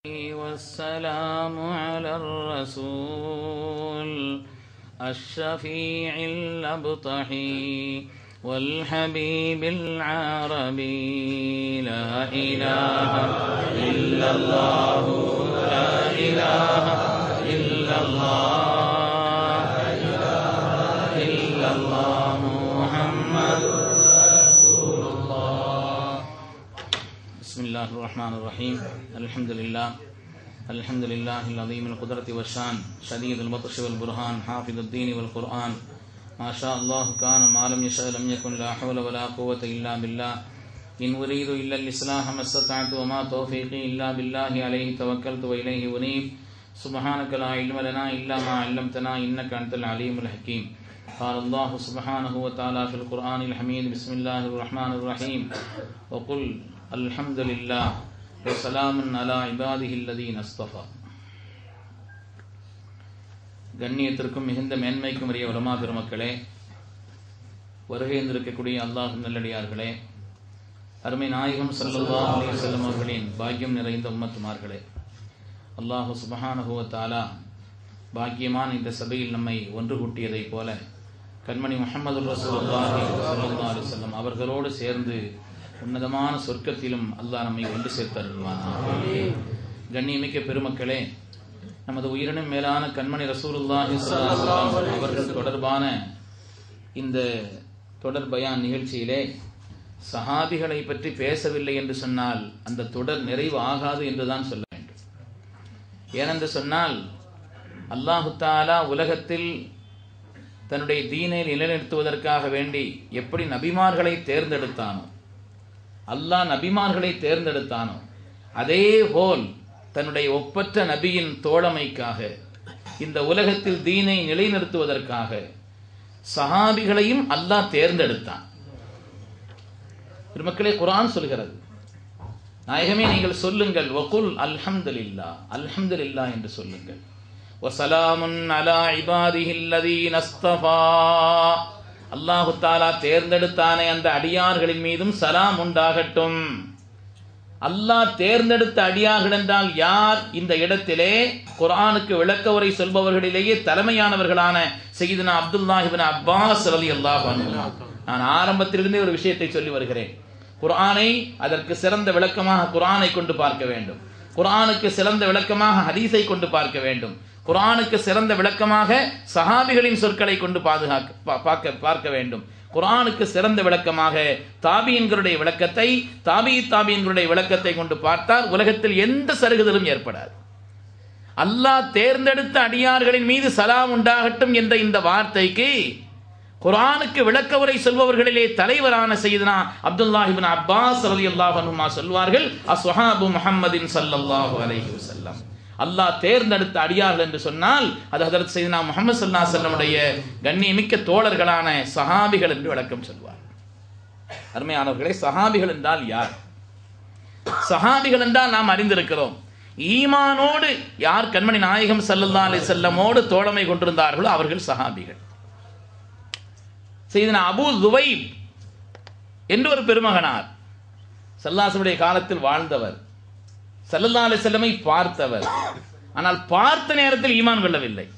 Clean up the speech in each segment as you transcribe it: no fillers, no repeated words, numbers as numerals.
والسلام على الرسول الشفيع الأبطحي والحبيب العربي لا إله إلا الله لا إله إلا الله لا إله إلا الله محمد رسول الله. بسم الله الرحمن الرحيم. الحمد لله العظيم القدرة والشان شديد البطش والبرهان حافظ الدين والقرآن ما شاء الله كان ما لم يشاء لم يكن لا حول ولا قوة إلا بالله إن أريد إلا الإصلاح ما استطعت وما توفيقي إلا بالله عليه توكلت وإليه أنيب سبحانك لا علم لنا إلا ما علمتنا إنك أنت العليم الحكيم. قال الله سبحانه وتعالى في القرآن الحميد بسم الله الرحمن الرحيم وقل الحمد لله وسلام على عباده الذين اصطفى. கண்ணியத்திற்கும் மிகுந்த மேன்மைக்கும் உரிய உலமா பெருமக்களே, வருகை இருந்திருக்கக்கூடிய அல்லாஹ் நல்லடியார்களே, அருமை நாயகம் ஸல்லல்லாஹு அலைஹி வஸல்லம் அவர்களின் பாக்கியம் நிறைந்த உம்மத்துமார்களே, அல்லாஹ் சுப்ஹானஹு வ தஆலா பாக்கியமான இந்த சபையில் நம்மை ஒன்று கூட்டியதைப் போல கண்மணி முஹம்மது ரசூலுல்லாஹி ஸல்லல்லாஹு அலைஹி வஸல்லம் அவர்களோடு சேர்ந்து உன்னதமான சொர்க்கத்திலும் அல்லாஹ் நம்மை ஒன்று சேர்த்தருள்வானாக. கண்ணியமிக்க பெருமக்களே, நமது உயிரினும் மேலான கண்மணி ரசூலுல்லாஹி ஸல்லல்லாஹு அலைஹி வஸல்லம் அவர்கள் தொடர்பான இந்த தொடர் பயான் நிகழ்ச்சியிலே சஹாபிகளை பற்றி பேசவில்லை என்று சொன்னால் அந்த தொடர் நிறைவு ஆகாது என்றுதான் சொல்ல வேண்டும். ஏனென்று சொன்னால் அல்லாஹு தஆலா உலகத்தில் தன்னுடைய தீனை நிலைநிறுத்துவதற்காக வேண்டி எப்படி நபிமார்களை தேர்ந்தெடுத்தானோ, அல்லாஹ் நபிமார்களை தேர்ந்தெடுத்தானோ, அதே போல் தன்னுடைய ஒப்பற்ற நபியின் தோழமைக்காக இந்த உலகத்தில் தீனை நிலைநிறுத்துவதற்காக சஹாபிகளையும் அல்லாஹ் தேர்ந்தெடுத்தான். மக்களே, குர்ஆன் சொல்கிறது, நாயகமே நீங்கள் சொல்லுங்கள், வகுல் அல்ஹம்துலில்லாஹ் அல்ஹம்துலில்லாஹ் என்று சொல்லுங்கள். வஸலாமுன் அலா இபாதிஹில்லதீன அஸ்தஃபா, அல்லாஹு தஆலா தேர்ந்தெடுத்தானே அந்த அடியார்களின் மீதும் சலாம் உண்டாகட்டும். அல்லாஹ் தேர்ந்தெடுத்த அடியார்கள் என்றால் யார்? இந்த இடத்திலே குர்ஆனுக்கு விளக்க உரை சொல்பவர்களிலேயே தலைமையானவர்களான சய்யிதுனா அப்துல்லாஹ் இப்னு அப்பாஸ் ரலியல்லாஹு அன்ஹு. நான் ஆரம்பத்திலிருந்தே ஒரு விஷயத்தை சொல்லி வருகிறேன். குர்ஆனை அதற்கு சிறந்த விளக்கமாக குர்ஆனை கொண்டு பார்க்க வேண்டும். குர்ஆனுக்கு சிறந்த விளக்கமாக ஹதீஸை கொண்டு பார்க்க வேண்டும். குர்ஆனுக்கு சிறந்த விளக்கமாக சஹாபிகளின் சொற்களை கொண்டு பார்க்க வேண்டும். குர்ஆனுக்கு சிறந்த விளக்கமாக தாபீன்களுடைய விளக்கத்தை, தாபீன்களுடைய விளக்கத்தை கொண்டு பார்த்தால் உலகத்தில் எந்த சருகுதலும் ஏற்படாது. அல்லாஹ் தேர்ந்தெடுத்த அடியார்களின் மீது சலாம் உண்டாகட்டும் என்ற இந்த வார்த்தைக்கு குர்ஆனுக்கு விளக்க உரை சொல்பவர்களிலே தலைவரான சய்யிதுனா அப்துல்லாஹ் இப்னு அப்பாஸ் ரலியல்லாஹு அன்ஹுமா சொல்வார்கள், அஸ்ஹாபு முஹம்மதின் ஸல்லல்லாஹு அலைஹி வஸல்லம். அல்லாஹ் தேர்ந்தெடுத்த அடியார்கள் என்று சொன்னால் அது ஹஜ்ரத் சய்யிதுனா முஹம்மது ஸல்லல்லாஹு அலைஹி வஸல்லமுடைய கண்ணியமிக்க தோழர்களான சஹாபிகள் என்று விளக்கம் சொல்வார். அருமையானவர்களே, சஹாபிகள் என்றால் யார்? சஹாபிகள் என்றால் நாம் அறிந்திருக்கிறோம், ஈமானோடு யார் கண்மணி நாயகம் ஸல்லல்லாஹு அலைஹி வஸல்லமோடு தோழமை கொண்டிருந்தார்களோ அவர்கள் சஹாபிகள். சய்யிதுனா அபூ ஸுவைப் என்று ஒரு பெருமகனார், ஸல்லல்லாஹு அலைஹி வஸல்லம் காலத்தில் வாழ்ந்தவர், ஸல்லல்லாஹு அலைஹி வஸல்லமை பார்த்தவர். ஆனால் பார்த்த நேரத்தில் ஈமான் கொள்ளவில்லை.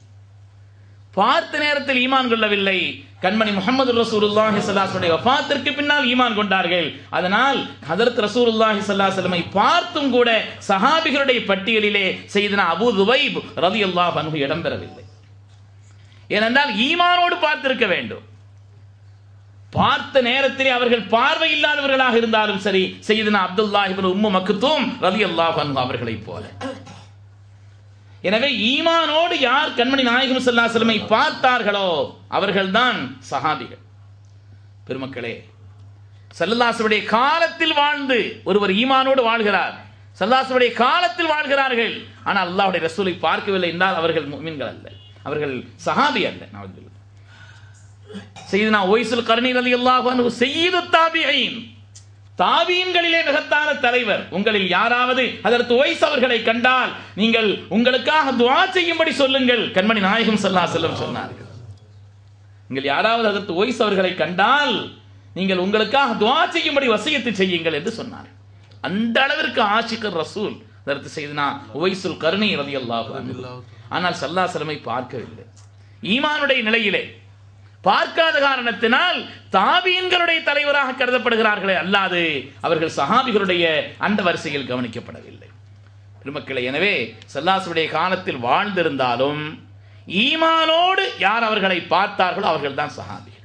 கண்மணி முஹம்மது ரசூலுல்லாஹி ஸல்லல்லாஹு அலைஹி வஸல்லம் வஃபாத்திற்கு பின்னால் ஈமான் கொண்டார்கள். அதனால் ஹஜ்ரத் ரசூலுல்லாஹி ஸல்லல்லாஹு அலைஹி வஸல்லமை பார்த்தும் கூட சஹாபிகளுடைய பட்டியலிலே சய்யிதுனா அபூ ஸுவைப் ரலியல்லாஹு அன்ஹு இடம்பெறவில்லை. ஏனென்றால் ஈமானோடு பார்த்திருக்க வேண்டும். பார்த்த நேரத்திலே அவர்கள் பார்வை இல்லாதவர்களாக இருந்தாலும் சரி, சய்யிதுனா அப்துல்லாஹ் இப்னு உம்மு மக்தூம் ரலியல்லாஹு அன்ஹு அவர்களைப் போல. எனவே ஈமானோடு யார் கண்மணி நாயகம் ஸல்லல்லாஹு அலைஹி வஸல்லமை பார்த்தார்களோ அவர்கள்தான் சஹாபிகள். பெருமக்களே, ஸல்லல்லாஹு அலைஹி வஸல்லம் காலத்தில் வாழ்ந்து ஒருவர் ஈமானோடு வாழ்கிறார், ஸல்லல்லாஹு அலைஹி வஸல்லம் காலத்தில் வாழ்கிறார்கள், ஆனால் அல்லாஹ்வுடைய ரசூலை பார்க்கவில்லை என்றால் அவர்கள் முஃமின்கள் அல்ல, அவர்கள் சஹாபி அல்ல. நவதுல்லாஹ். சய்யிதுனா உவைஸுல் கர்னி ரலியல்லாஹு அன்ஹு சய்யிதுத் தாபிஈன், தாபீன்களிலே மகத்தான தலைவர். உங்களில் யாராவது ஹஜ்ரத் உவைஸ் அவர்களை கண்டால் நீங்கள் உங்களுக்காக துஆ செய்யும்படி சொல்லுங்கள், கண்மணி நாயகம் ஸல்லல்லாஹு அலைஹி வஸல்லம் சொன்னார்கள். நீங்கள் யாராவது ஹஜ்ரத் உவைஸ் அவர்களை கண்டால் நீங்கள் உங்களுக்காக துஆ செய்யும்படி வசியத்து செய்யுங்கள் என்று சொன்னார்கள். அந்த அளவிற்கு ஆஷிகர் ரசூல் அதற்கு செய்தனா உவைசுல் கர்னி ரலியல்லாஹு அன்ஹு. ஆனால் ஸல்லல்லாஹு அலைஹி வஸல்லம் பார்க்கவில்லை. ஈமானுடைய நிலையிலே பார்க்காத காரணத்தினால் தாபீன்களுடைய தலைவராக கருதப்படுகிறார்களே அல்லாது அவர்கள் சஹாபிகளுடைய அந்த வரிசையில் கவனிக்கப்படவில்லை. பெருமக்களே, எனவே ஸல்லல்லாஹு காலத்தில் வாழ்ந்திருந்தாலும் ஈமானோடு யார் அவர்களை பார்த்தார்களோ அவர்கள் தான் சஹாபிகள்.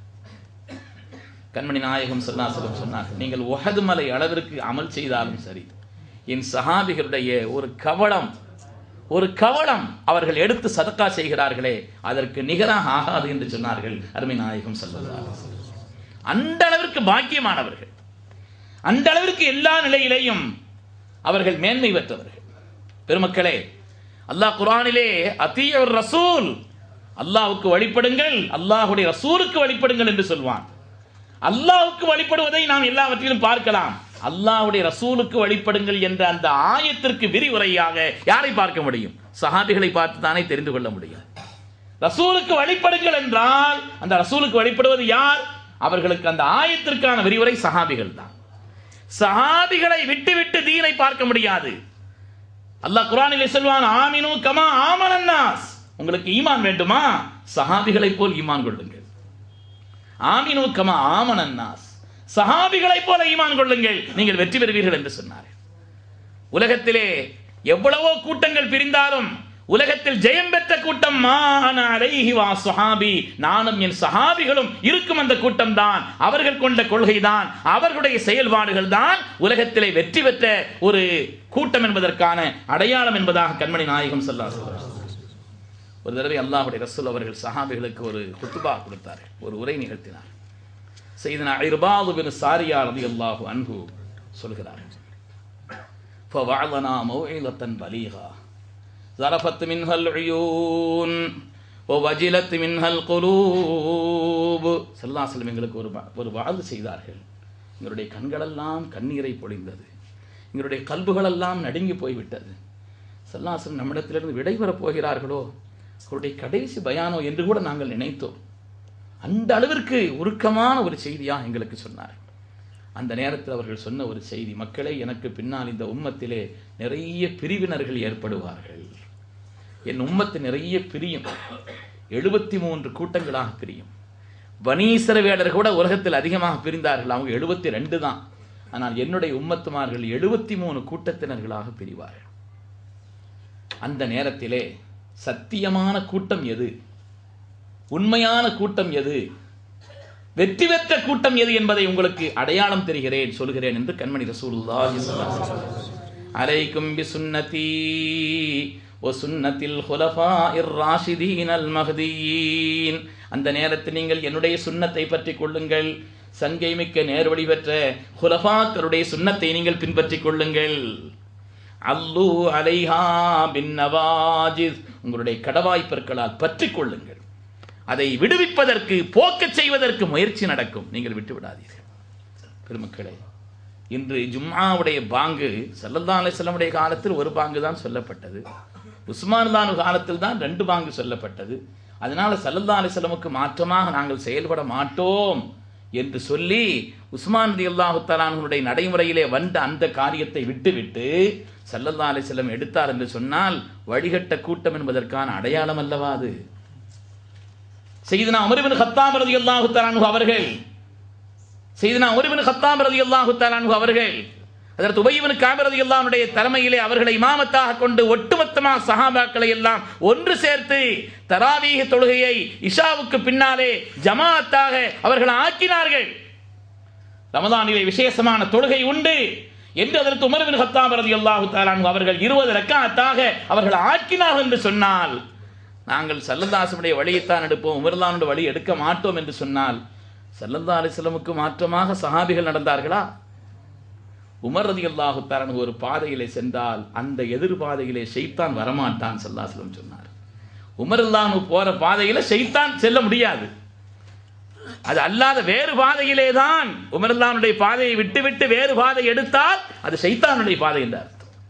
கண்மணி நாயகம் ஸல்லல்லாஹு அலைஹி வஸல்லம் சொன்னார்கள், நீங்கள் உஹது மலை அளவிற்கு அமல் செய்தாலும் சரி, என் சஹாபிகளுடைய ஒரு கவளம் அவர்கள் எடுத்து சதக்கா செய்கிறார்களே அதற்கு நிகராக ஆகாது என்று சொன்னார்கள் அருமை நாயகம் ஸல்லல்லாஹு அலைஹி வஸல்லம். அந்த அளவிற்கு பாக்கியமானவர்கள், அந்த அளவிற்கு எல்லா நிலையிலேயும் அவர்கள் மேன்மை பெற்றவர்கள். பெருமக்களே, அல்லாஹ் குர்ஆனிலே அத்தீயுர் ரசூல், அல்லாஹ்வுக்கு வழிபடுங்கள், அல்லாஹ்வுடைய ரசூலுக்கு வழிபடுங்கள் என்று சொல்வான். அல்லாஹ்வுக்கு வழிபடுவதை நாம் எல்லாவற்றிலும் பார்க்கலாம். அல்லாஹ்வுடைய ரசூலுக்கு வழிபடுங்கள் என்ற அந்த ஆயத்திற்கு விரிவுரையாக யாரை பார்க்க முடியும்? சஹாபிகளை பார்த்து தானே தெரிந்து கொள்ள முடியும். ரசூலுக்கு வழிபடுங்கள் என்றால் அந்த ரசூலுக்கு வழிபடுவது யார்? அவர்களுக்கு அந்த ஆயத்திற்கான விரிவுரை சஹாபிகள் தான். சஹாபிகளை விட்டு தீனை பார்க்க முடியாது. அல்லாஹ் குர்ஆனிலே சொல்வான், ஆமினு கமா ஆமனன் நாஸ், உங்களுக்கு ஈமான் வேண்டுமா சஹாபிகளை போல் ஈமான் கொள்ளுங்கள். ஆமினு கமா ஆமனன் நாஸ், சஹாபிகளை போல ஈமான் கொள்ளுங்கள், நீங்கள் வெற்றி பெறுவீர்கள் என்று சொன்னார். உலகத்திலே எவ்வளவோ கூட்டங்கள் பிரிந்தாலும் உலகத்தில் ஜெயம் பெற்ற கூட்டம் மாஅன அலைஹி வா ஸஹாபி, நானும் என் சஹாபிகளும் இருக்கும் அந்த கூட்டம் தான். அவர்கள் கொண்ட கொள்கை தான், அவர்களுடைய செயல்பாடுகள் தான் உலகத்திலே வெற்றி பெற்ற ஒரு கூட்டம் என்பதற்கான அடையாளம் என்பதாக கண்மணி நாயகம் ஸல்லல்லாஹு அலைஹி வஸல்லம் ஒரு தடவை அல்லாஹ்வுடைய ரசூல் அவர்கள் சஹாபிகளுக்கு ஒரு குத்பா கொடுத்தார்கள், ஒரு உரை நிகழ்த்தினார். சையதுனா இர்பாது பின் சாரியா ரலியல்லாஹு அன்ஹு சொல்கிறார்கள், ஃபவஅலனா மௌஇலத்தன் பலீகா ஸரஃபத் மின்ஹல் உயூன் வவஜிலத் மின்ஹல் குலூப். ஸல்லல்லாஹு அலைஹி வஸல்லம் எங்களுக்கு ஒரு வஅது செய்தார்கள். எங்களுடைய கண்களெல்லாம் கண்ணீரை பொழிந்தது, எங்களுடைய கல்புகளெல்லாம் நடுங்கி போய்விட்டது. ஸல்லல்லாஹு அலைஹி வஸல்லம் நம்மிடத்திலிருந்து விடைபெறப் போகிறார்களோ, அவருடைய கடைசி பயானோ என்று கூட நாங்கள் நினைத்தோம். அந்த அளவிற்கு உருக்கமான ஒரு செய்தியா எங்களுக்கு சொன்னார். அந்த நேரத்தில் அவர்கள் சொன்ன ஒரு செய்தி, மக்களே, எனக்கு பின்னால் இந்த உம்மத்திலே நிறைய பிரிவினர்கள் ஏற்படுவார்கள். என் உம்மத்து நிறைய பிரியும், 73 கூட்டங்களாக பிரியும். பனீ இஸ்ரவேலர்கள் கூட உலகத்தில் அதிகமாக பிரிந்தார்கள், அவங்க 72 தான். ஆனால் என்னுடைய உம்மத்துமார்கள் 73 கூட்டத்தினர்களாக பிரிவார்கள். அந்த நேரத்திலே சத்தியமான கூட்டம் எது, உண்மையான கூட்டம் எது, வெற்றி பெற்ற கூட்டம் எது என்பதை உங்களுக்கு அடையாளம் தெரிகிறேன், சொல்கிறேன் என்று கண்மணி ரசூலுல்லாஹி ஸல்லல்லாஹு அலைஹி வஸல்லம் அலைக்கும் பிசுன்னதி வ சுன்னத்தில் ஹுலஃபாஇர் ராஷிதீனல் மஹ்தியீன். அந்த நேரத்தில் நீங்கள் என்னுடைய சுன்னத்தை பற்றிக் கொள்ளுங்கள், சங்கை மிக்க நேர்வழி பெற்ற ஹுலஃபாக்களுடைய சுன்னத்தை நீங்கள் பின்பற்றிக் கொள்ளுங்கள். அல்லு அலைஹா பின் நவாஜிஸ், உங்களுடைய கடவாய்ப்பற்களால் பற்றிக் கொள்ளுங்கள். அதை விடுவிப்பதற்கு, போக்கச் செய்வதற்கு முயற்சி நடக்கும், நீங்கள் விட்டு விடாதீர்கள். பெருமக்களே, இன்று ஜும்ஆவுடைய பாங்கு ஸல்லல்லாஹு அலைஹி வஸல்லம் காலத்தில் ஒரு பாங்கு தான் சொல்லப்பட்டது, உஸ்மான் தான் காலத்தில் தான் 2 பாங்கு சொல்லப்பட்டது. அதனால ஸல்லல்லாஹு அலைஹி வஸல்லமுக்கு மாற்றமாக நாங்கள் செயல்பட மாட்டோம் என்று சொல்லி உஸ்மான் ரலியல்லாஹு தஆலா அன்ஹுடைய நடைமுறையிலே வந்த அந்த காரியத்தை விட்டுவிட்டு ஸல்லல்லாஹு அலைஹி வஸல்லம் எடுத்தார் என்று சொன்னால் வழிகட்ட கூட்டம் என்பதற்கான அடையாளம் அல்லவா அது? சையதுனா உமர் இப்னு கத்தாப் ரலியல்லாஹு தஆலா அன்ஹு அவர்கள், சையதுனா உமர் இப்னு கத்தாப் ரலியல்லாஹு தஆலா அன்ஹு அவர்கள் ஹஜ்ரத் உபய் இப்னு கஅப் ரலியல்லாஹு அன்ஹுடைய தலைமையிலே அவர்களை இமாமத்தாக கொண்டு ஒட்டுமொத்தமாக சஹாபாக்களை எல்லாம் ஒன்று சேர்த்து தராவீஹ் தொழுகையை இஷாவுக்கு பின்னாலே ஜமாஅத்தாக அவர்கள் ஆக்கினார்கள். ரமதானிலே விசேஷமான தொழுகை உண்டு என்று அதற்கு உமர் இப்னு கத்தாப் ரலியல்லாஹு தஆலா அன்ஹு அவர்கள் 20 ரக்காத்தாக அவர்கள் ஆக்கினார்கள் என்று சொன்னால், நாங்கள் ஸல்லல்லாஹு அலைஹி வஸல்லம் வழியைத்தான் எடுப்போம், உமர்லானுடைய வழி எடுக்க மாட்டோம் என்று சொன்னால், ஸல்லல்லாஹு அலைஹி வஸல்லமுக்கு மாற்றமாக சஹாபிகள் நடந்தார்களா? உமர் ரலியல்லாஹு தஆலா அன்ஹு ஒரு பாதையிலே சென்றால் அந்த எதிர் பாதையிலே ஷைத்தான் வரமாட்டான் ஸல்லல்லாஹு அலைஹி வஸல்லம் சொன்னார். உமர் ரலியல்லாஹு அன்ஹு போற பாதையில ஷைத்தான் செல்ல முடியாது, அது அல்லாத வேறு பாதையிலே தான். உமர் ரலியல்லாஹு அன்ஹுடைய பாதையை விட்டு வேறு பாதை எடுத்தால் அது ஷைத்தானுடைய பாதை என்றார்.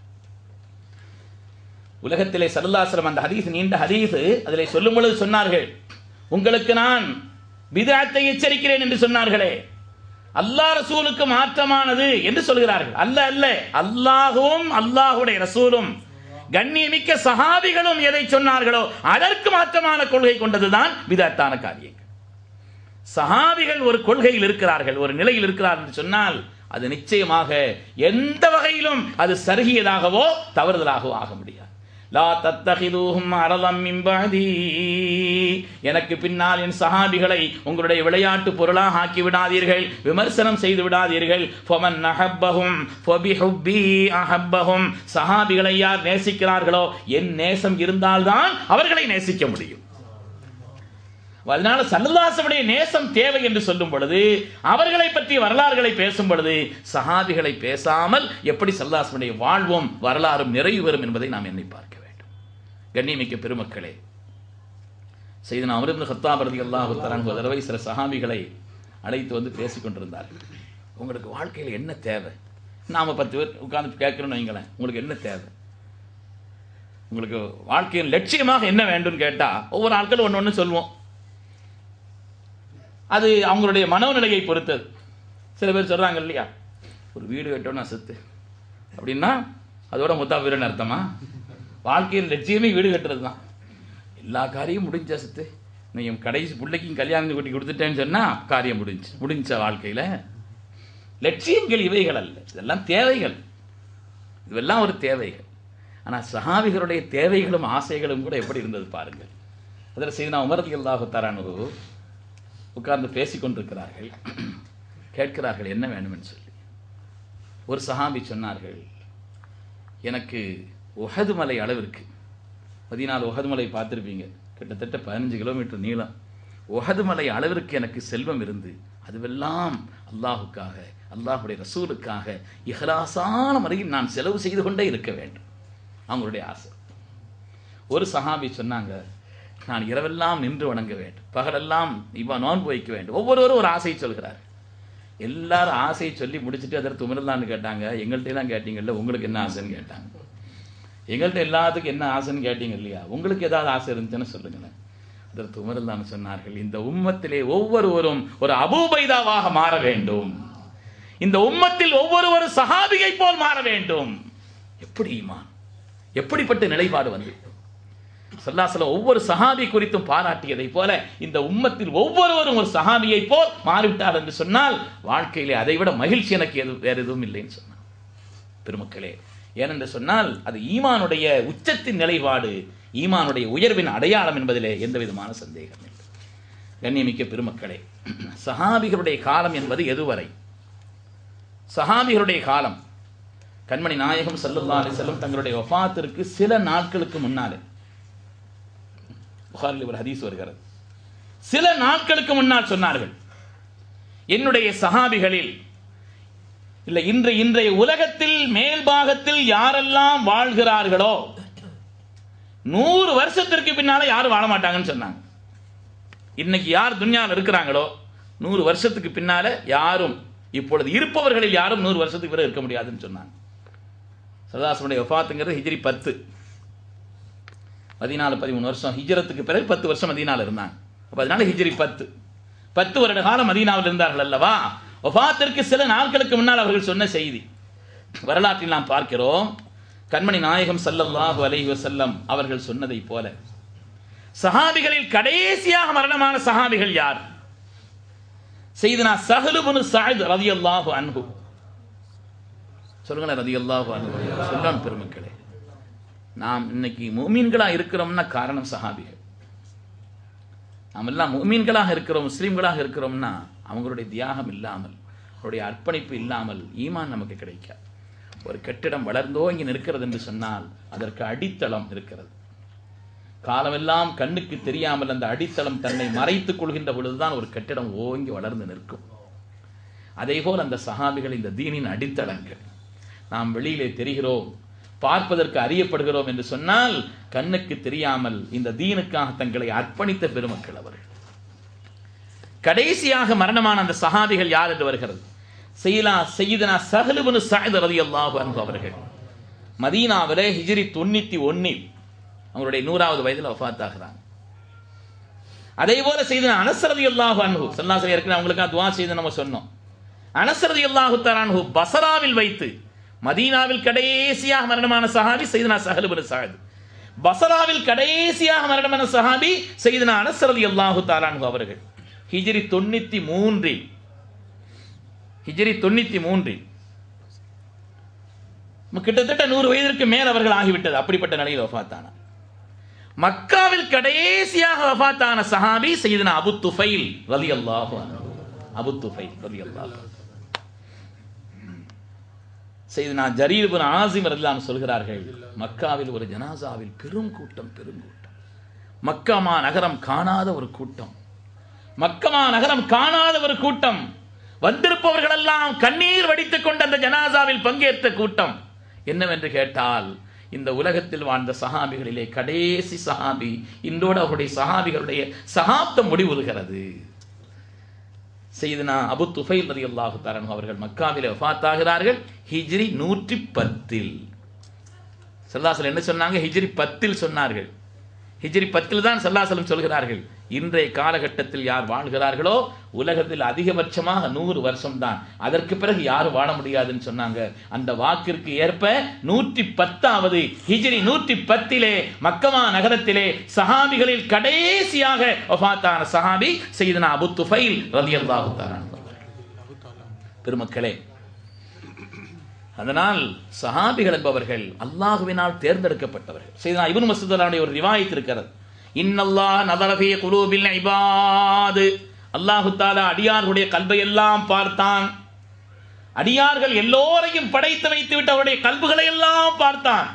உலகத்திலே ஸல்லல்லாஹு அலைஹி வஸல்லம் அந்த ஹதீஸ், நீண்ட ஹதீஸ், அதிலே சொல்லும் பொழுது சொன்னார்கள், உங்களுக்கு நான் பித்அத்தை எச்சரிக்கிறேன் என்று சொன்னார்களே, அல்லாஹ் ரசூலுக்கு மாற்றமானது என்று சொல்கிறார்கள். அல்ல அல்ல, அல்லாஹுவும் அல்லாஹுடைய ரசூலும் கண்ணியமிக்க சஹாபிகளும் எதை சொன்னார்களோ அதற்கு மாற்றமான கொள்கை கொண்டதுதான் விதத்தான காரியங்கள். சஹாபிகள் ஒரு கொள்கையில் இருக்கிறார்கள், ஒரு நிலையில் இருக்கிறார்கள் என்று சொன்னால் அது நிச்சயமாக எந்த வகையிலும் அது சருகியதாகவோ தவறுதலாகவோ ஆக முடியாது. லா தத்தகிதூஹும் அரலம் மின் பஅதி, எனக்கு பின்னால் என் சஹாபிகளை உங்களுடைய விளையாட்டு பொருளாக ஆக்கி விடாதீர்கள், விமர்சனம் செய்து விடாதீர்கள். ஃபமன் அஹப்பஹும் ஃபபிஹுப்பி அஹப்பஹும், சஹாபிகளை யார் நேசிக்கிறார்களோ என் நேசம் இருந்தால்தான் அவர்களை நேசிக்க முடியும். அதனால ஸல்லல்லாஹு நேசம் தேவை என்று சொல்லும் பொழுது, அவர்களை பற்றி வரலாறுகளை பேசும் பொழுது சஹாபிகளை பேசாமல் எப்படி ஸல்லல்லாஹு வாழ்வும் வரலாறும் நிறைவு பெறும் என்பதை நாம் எண்ணி பார்க்க வேண்டும். கண்ணியமிக்க பெருமக்களே, சையதுனா உமர் இப்னு கத்தாப் ரலியல்லாஹு தஆலா அன்ஹு தடவை சில சஹாபிகளை அழைத்து வந்து பேசிக் கொண்டிருந்தார்கள். உங்களுக்கு வாழ்க்கையில் என்ன தேவை? நாம 10 பேர் உட்கார்ந்து கேட்கிறோம்னு வைங்களேன், உங்களுக்கு என்ன தேவை, உங்களுக்கு வாழ்க்கையின் லட்சியமாக என்ன வேண்டும் கேட்டா ஒவ்வொரு ஆட்களும் ஒன்று ஒன்று சொல்லுவோம். அது அவங்களுடைய மனோநிலையை பொறுத்தது. சில பேர் சொல்றாங்க இல்லையா, ஒரு வீடு கட்டணும் நான் செத்து அப்படின்னா அதோட மொத்தா வீரன் அர்த்தமா? வாழ்க்கையில் லட்சியமே வீடு கட்டுறது தான். எல்லா காரியம் முடிஞ்ச செத்து நீ கடைசி பிள்ளைக்கும் கல்யாணம் கட்டி கொடுத்துட்டேன்னு சொன்னா காரியம் முடிஞ்ச வாழ்க்கையில லட்சியங்கள் இவைகள் அல்ல, இதெல்லாம் தேவைகள். இதெல்லாம் ஒரு தேவைகள். ஆனால் சஹாபிகளுடைய தேவைகளும் ஆசைகளும் கூட எப்படி இருந்தது பாருங்கள். அதில் சையதுனா உமர் ரலியல்லாஹு தஆலா அன்ஹு உட்கார்ந்து பேசிக்கொண்டிருக்கிறார்கள். கேட்கிறார்கள் என்ன வேணும் என்று சொல்லி. ஒரு சஹாபி சொன்னார்கள், எனக்கு உஹது மலை அளவிற்கு, மதீனால உஹது மலை பார்த்துருப்பீங்க, கிட்டத்தட்ட 15 கிலோமீட்டர் நீளம். உஹது மலை அளவிற்கு எனக்கு செல்வம் இருந்து அதுவெல்லாம் அல்லாஹுக்காக அல்லாஹுடைய ரசூலுக்காக இஹ்லாஸான முறையில் நான் செலவு செய்து கொண்டே இருக்க வேண்டும், அவங்களுடைய ஆசை. ஒரு சஹாபி சொன்னாங்க, நான் இரவெல்லாம் நின்று வணங்க வேண்டும், பகலெல்லாம் நோன்பு வைக்க வேண்டும். ஒவ்வொருவரும் ஒரு ஆசையை சொல்கிறார். எல்லாரும் ஆசையை சொல்லி முடிச்சுட்டு அதற்கு உமர்லான்னு கேட்டாங்க. எங்கள்கிட்ட எல்லாம் கேட்டீங்கல்ல, உங்களுக்கு என்ன ஆசைன்னு கேட்டாங்க. எங்கள்கிட்ட எல்லாத்துக்கும் என்ன ஆசைன்னு கேட்டீங்க இல்லையா, உங்களுக்கு ஏதாவது ஆசை இருந்துச்சுன்னு சொல்லுங்களேன். அதற்கு உமர்லான்னு சொன்னார்கள், இந்த உம்மத்திலே ஒவ்வொருவரும் ஒரு அபூபைதாவாக மாற வேண்டும், இந்த உம்மத்தில் ஒவ்வொருவரும் சஹாபியை போல் மாற வேண்டும். எப்படி ஈமான், எப்படிப்பட்ட நிலைப்பாடு வந்து ஸல்லல்லாஹு ஒவ்வொரு சஹாபி குறித்தும் பாராட்டியதை போல இந்த உம்மத்தில் ஒவ்வொருவரும் ஒரு சஹாபியை போல் மாறிவிட்டார் என்று சொன்னால் வாழ்க்கையிலே அதைவிட மகிழ்ச்சி எனக்கு வேறு எதுவும் இல்லைன்னு சொன்னார். பெருமக்களே, ஏனென்று சொன்னால் அது ஈமானுடைய உச்சத்தின் நிலைப்பாடு, ஈமானுடைய உயர்வின் அடையாளம் என்பதிலே எந்த விதமான சந்தேகம் இல்லை. கண்ணியமிக்க பெருமக்களே, சஹாபிகளுடைய காலம் என்பது எதுவரை? சஹாபிகளுடைய காலம் கண்மணி நாயகம் ஸல்லல்லாஹு அலைஹி வஸல்லம் தங்களுடைய வஃபாத்திற்கு சில நாட்களுக்கு முன்னாலே, புகாரில் ஒரு ஹதீஸ் வருகிறது, சில நாட்களுக்கு முன்னால் சொன்னார்கள், என்னுடைய சஹாபிகளில் இல்லை இன்றைய உலகத்தில் மேல்பாகத்தில் யாரெல்லாம் வாழ்கிறார்களோ 100 வருஷத்திற்கு பின்னால யாரும் வாழ மாட்டாங்கன்னு சொன்னாங்க. இன்னைக்கு யார் துன்யாவில் இருக்கிறாங்களோ 100 வருஷத்துக்கு பின்னால யாரும், இப்பொழுது இருப்பவர்களில் யாரும் 100 வருஷத்துக்கு பிறகு இருக்க முடியாதுன்னு சொன்னாங்க. ஸல்லல்லாஹு வஃபாத்துங்கிறது ஹிஜ்ரி 10, மதீனால 13 வருஷம், ஹிஜ்ரத்துக்கு பிறகு 10 வருஷம் மதீனால இருந்தாங்க. அப்ப அதனால ஹிஜ்ரி 10 வருட காலம் மதீனாவில் இருந்தார்கள் அல்லவா. வஃபாத்திற்கு சில நாட்களுக்கு முன்னால் அவர்கள் சொன்ன செய்தி வரலாற்றில் நாம் பார்க்கிறோம். கண்மணி நாயகம் ஸல்லல்லாஹு அலைஹி வஸல்லம் அவர்கள் சொன்னதை போல சஹாபிகளில் கடைசியாக மரணமான சஹாபிகள் யார்? சையதுனா ஸஹ்ல் இப்னு ஸஅத் ரலியல்லாஹு அன்ஹு. சொல்லுங்க ரலியல்லாஹு அன்ஹு. சொல்லுங்க பெருமக்களே, நாம் இன்னைக்கு முஃமின்களா இருக்கிறோம்னா காரணம் சஹாபிகள். நாம் எல்லாம் முஃமின்களாக இருக்கிறோம், முஸ்லீம்களாக இருக்கிறோம்னா அவங்களுடைய தியாகம் இல்லாமல், அவருடைய அர்ப்பணிப்பு இல்லாமல் ஈமான் நமக்கு கிடைக்காது. ஒரு கட்டிடம் வளர்ந்தோ இங்கே நிற்கிறது என்று சொன்னால் அதற்கு அடித்தளம் இருக்கிறது. காலமெல்லாம் கண்ணுக்கு தெரியாமல் அந்த அடித்தளம் தன்னை மறைத்துக் கொள்கின்ற பொழுதுதான் ஒரு கட்டிடம் ஓங்கி வளர்ந்து நிற்கும். அதேபோல் அந்த சஹாபிகள் இந்த தீனின் அடித்தளங்கள். நாம் வெளியிலே தெரிகிறோம், பார்ப்பதற்கு அறியப்படுகிறோம் என்று சொன்னால் கண்ணுக்கு தெரியாமல் இந்த தீனுக்காக தங்களை அர்ப்பணித்த பெருமக்கள் அவர்கள். கடைசியாக மரணமான அந்த சஹாபிகள் யார் என்று வருகிறது. சையதுனா ஸஹ்ல் இப்னு ஸஅத் ரலியல்லாஹு அன்ஹு அவர்கள் மதீனாவிலே ஹிஜ்ரி 91 அவருடைய 100வது வயதில் வஃபாத் ஆகிறாங்க. அதே போல சையதுனா அனஸ் ரலியல்லாஹு அன்ஹு ஸல்லல்லாஹு அலைஹி வஸல்லம் அவங்களுக்காக துஆ செய்து நம்ம சொன்னோம். அனஸ் ரலியல்லாஹு தஆலா அன்ஹு பஸராவில் வைத்து, மதீனாவில் கடைசியாக மரணமான சஹாபி சையதுனா ஸஹல் இப்னு ஸஅத், பஸராவில் கடைசியாக மரணமான சஹாபி சையதுனா அனஸ் ரலியல்லாஹு தஆலா அன்ஹு அவர்கள். ஹிஜ்ரி 93 கிட்டத்தட்ட 100 வயதிற்கு மேல் அவர்கள் ஆகிவிட்டது. அப்படிப்பட்ட நிலையில் வஃபாத்தானார். மக்காவில் கடைசியாக வஃபாத்தான சஹாபி சையதுனா அபு துஃபைல் ரலியல்லாஹு அன்ஹு. அபு துஃபைல் ரலியல்லாஹு அன்ஹு. சையதுனா ஜரீர் இப்னு ஆஸிம் ரலியல்லாஹு அன்ஹு சொல்கிறார்கள், மக்காவில் ஒரு ஜனாசாவில் பெரும் கூட்டம். மக்கமா நகரம் காணாத ஒரு கூட்டம். வந்திருப்பவர்கள் எல்லாம் கண்ணீர் வடித்துக் கொண்டு அந்த ஜனாசாவில் பங்கேற்ற கூட்டம். என்னவென்று கேட்டால், இந்த உலகத்தில் வாழ்ந்த சஹாபிகளிலே கடைசி சஹாபி, இன்றோடு அவருடைய சஹாபிகளுடைய சகாப்தம் முடிவுறுகிறது. சையதுனா அபு துஃபைல் ரலியல்லாஹு தஆலா அன்ஹு அவர்கள் மக்காவிலே வஃபாத்தாகிறார்கள் ஹிஜ்ரி 110. ஸல்லல்லாஹு அலைஹி என்ன சொன்னாங்க? ஹிஜ்ரி 10 சொன்னார்கள். ஹிஜ்ரி 10 தான் ஸல்லல்லாஹு அலைஹி சொல்கிறார்கள். இன்றைய காலகட்டத்தில் யார் வாழ்கிறார்களோ உலகத்தில் அதிகபட்சமாக 100 வருஷம் தான், அதற்கு பிறகு யாரும் வாழ முடியாதுன்னு சொன்னாங்க. அந்த வாக்கிற்கு ஏற்ப 110வது ஹிஜ்ரி 110 மக்கமா நகரத்திலே சஹாபிகளில் கடைசியாக வஃபாத்தான சஹாபி சையதுனா அபு துஃபைல் ரலியல்லாஹு தஆலா அன்ஹு. பெருமக்களே, அதனால் சஹாபிகள் என்பவர்கள் அல்லாஹ்வினால் தேர்ந்தெடுக்கப்பட்டவர்கள். சையதுனா இப்னு மஸ்ஊத் ரலியல்லாஹு ஒரு ரிவாயத் இருக்கிறது. இன்னல்லாஹ் நதர ஃபீ குலூபில் இபாத். அல்லாஹ் தஆலா அடியார்களுடைய கல்பை எல்லாம் பார்த்தான். அடியார்கள் எல்லோரையும் படைத்து வைத்துவிட்டு அவருடைய கல்புகளை எல்லாம் பார்த்தான்.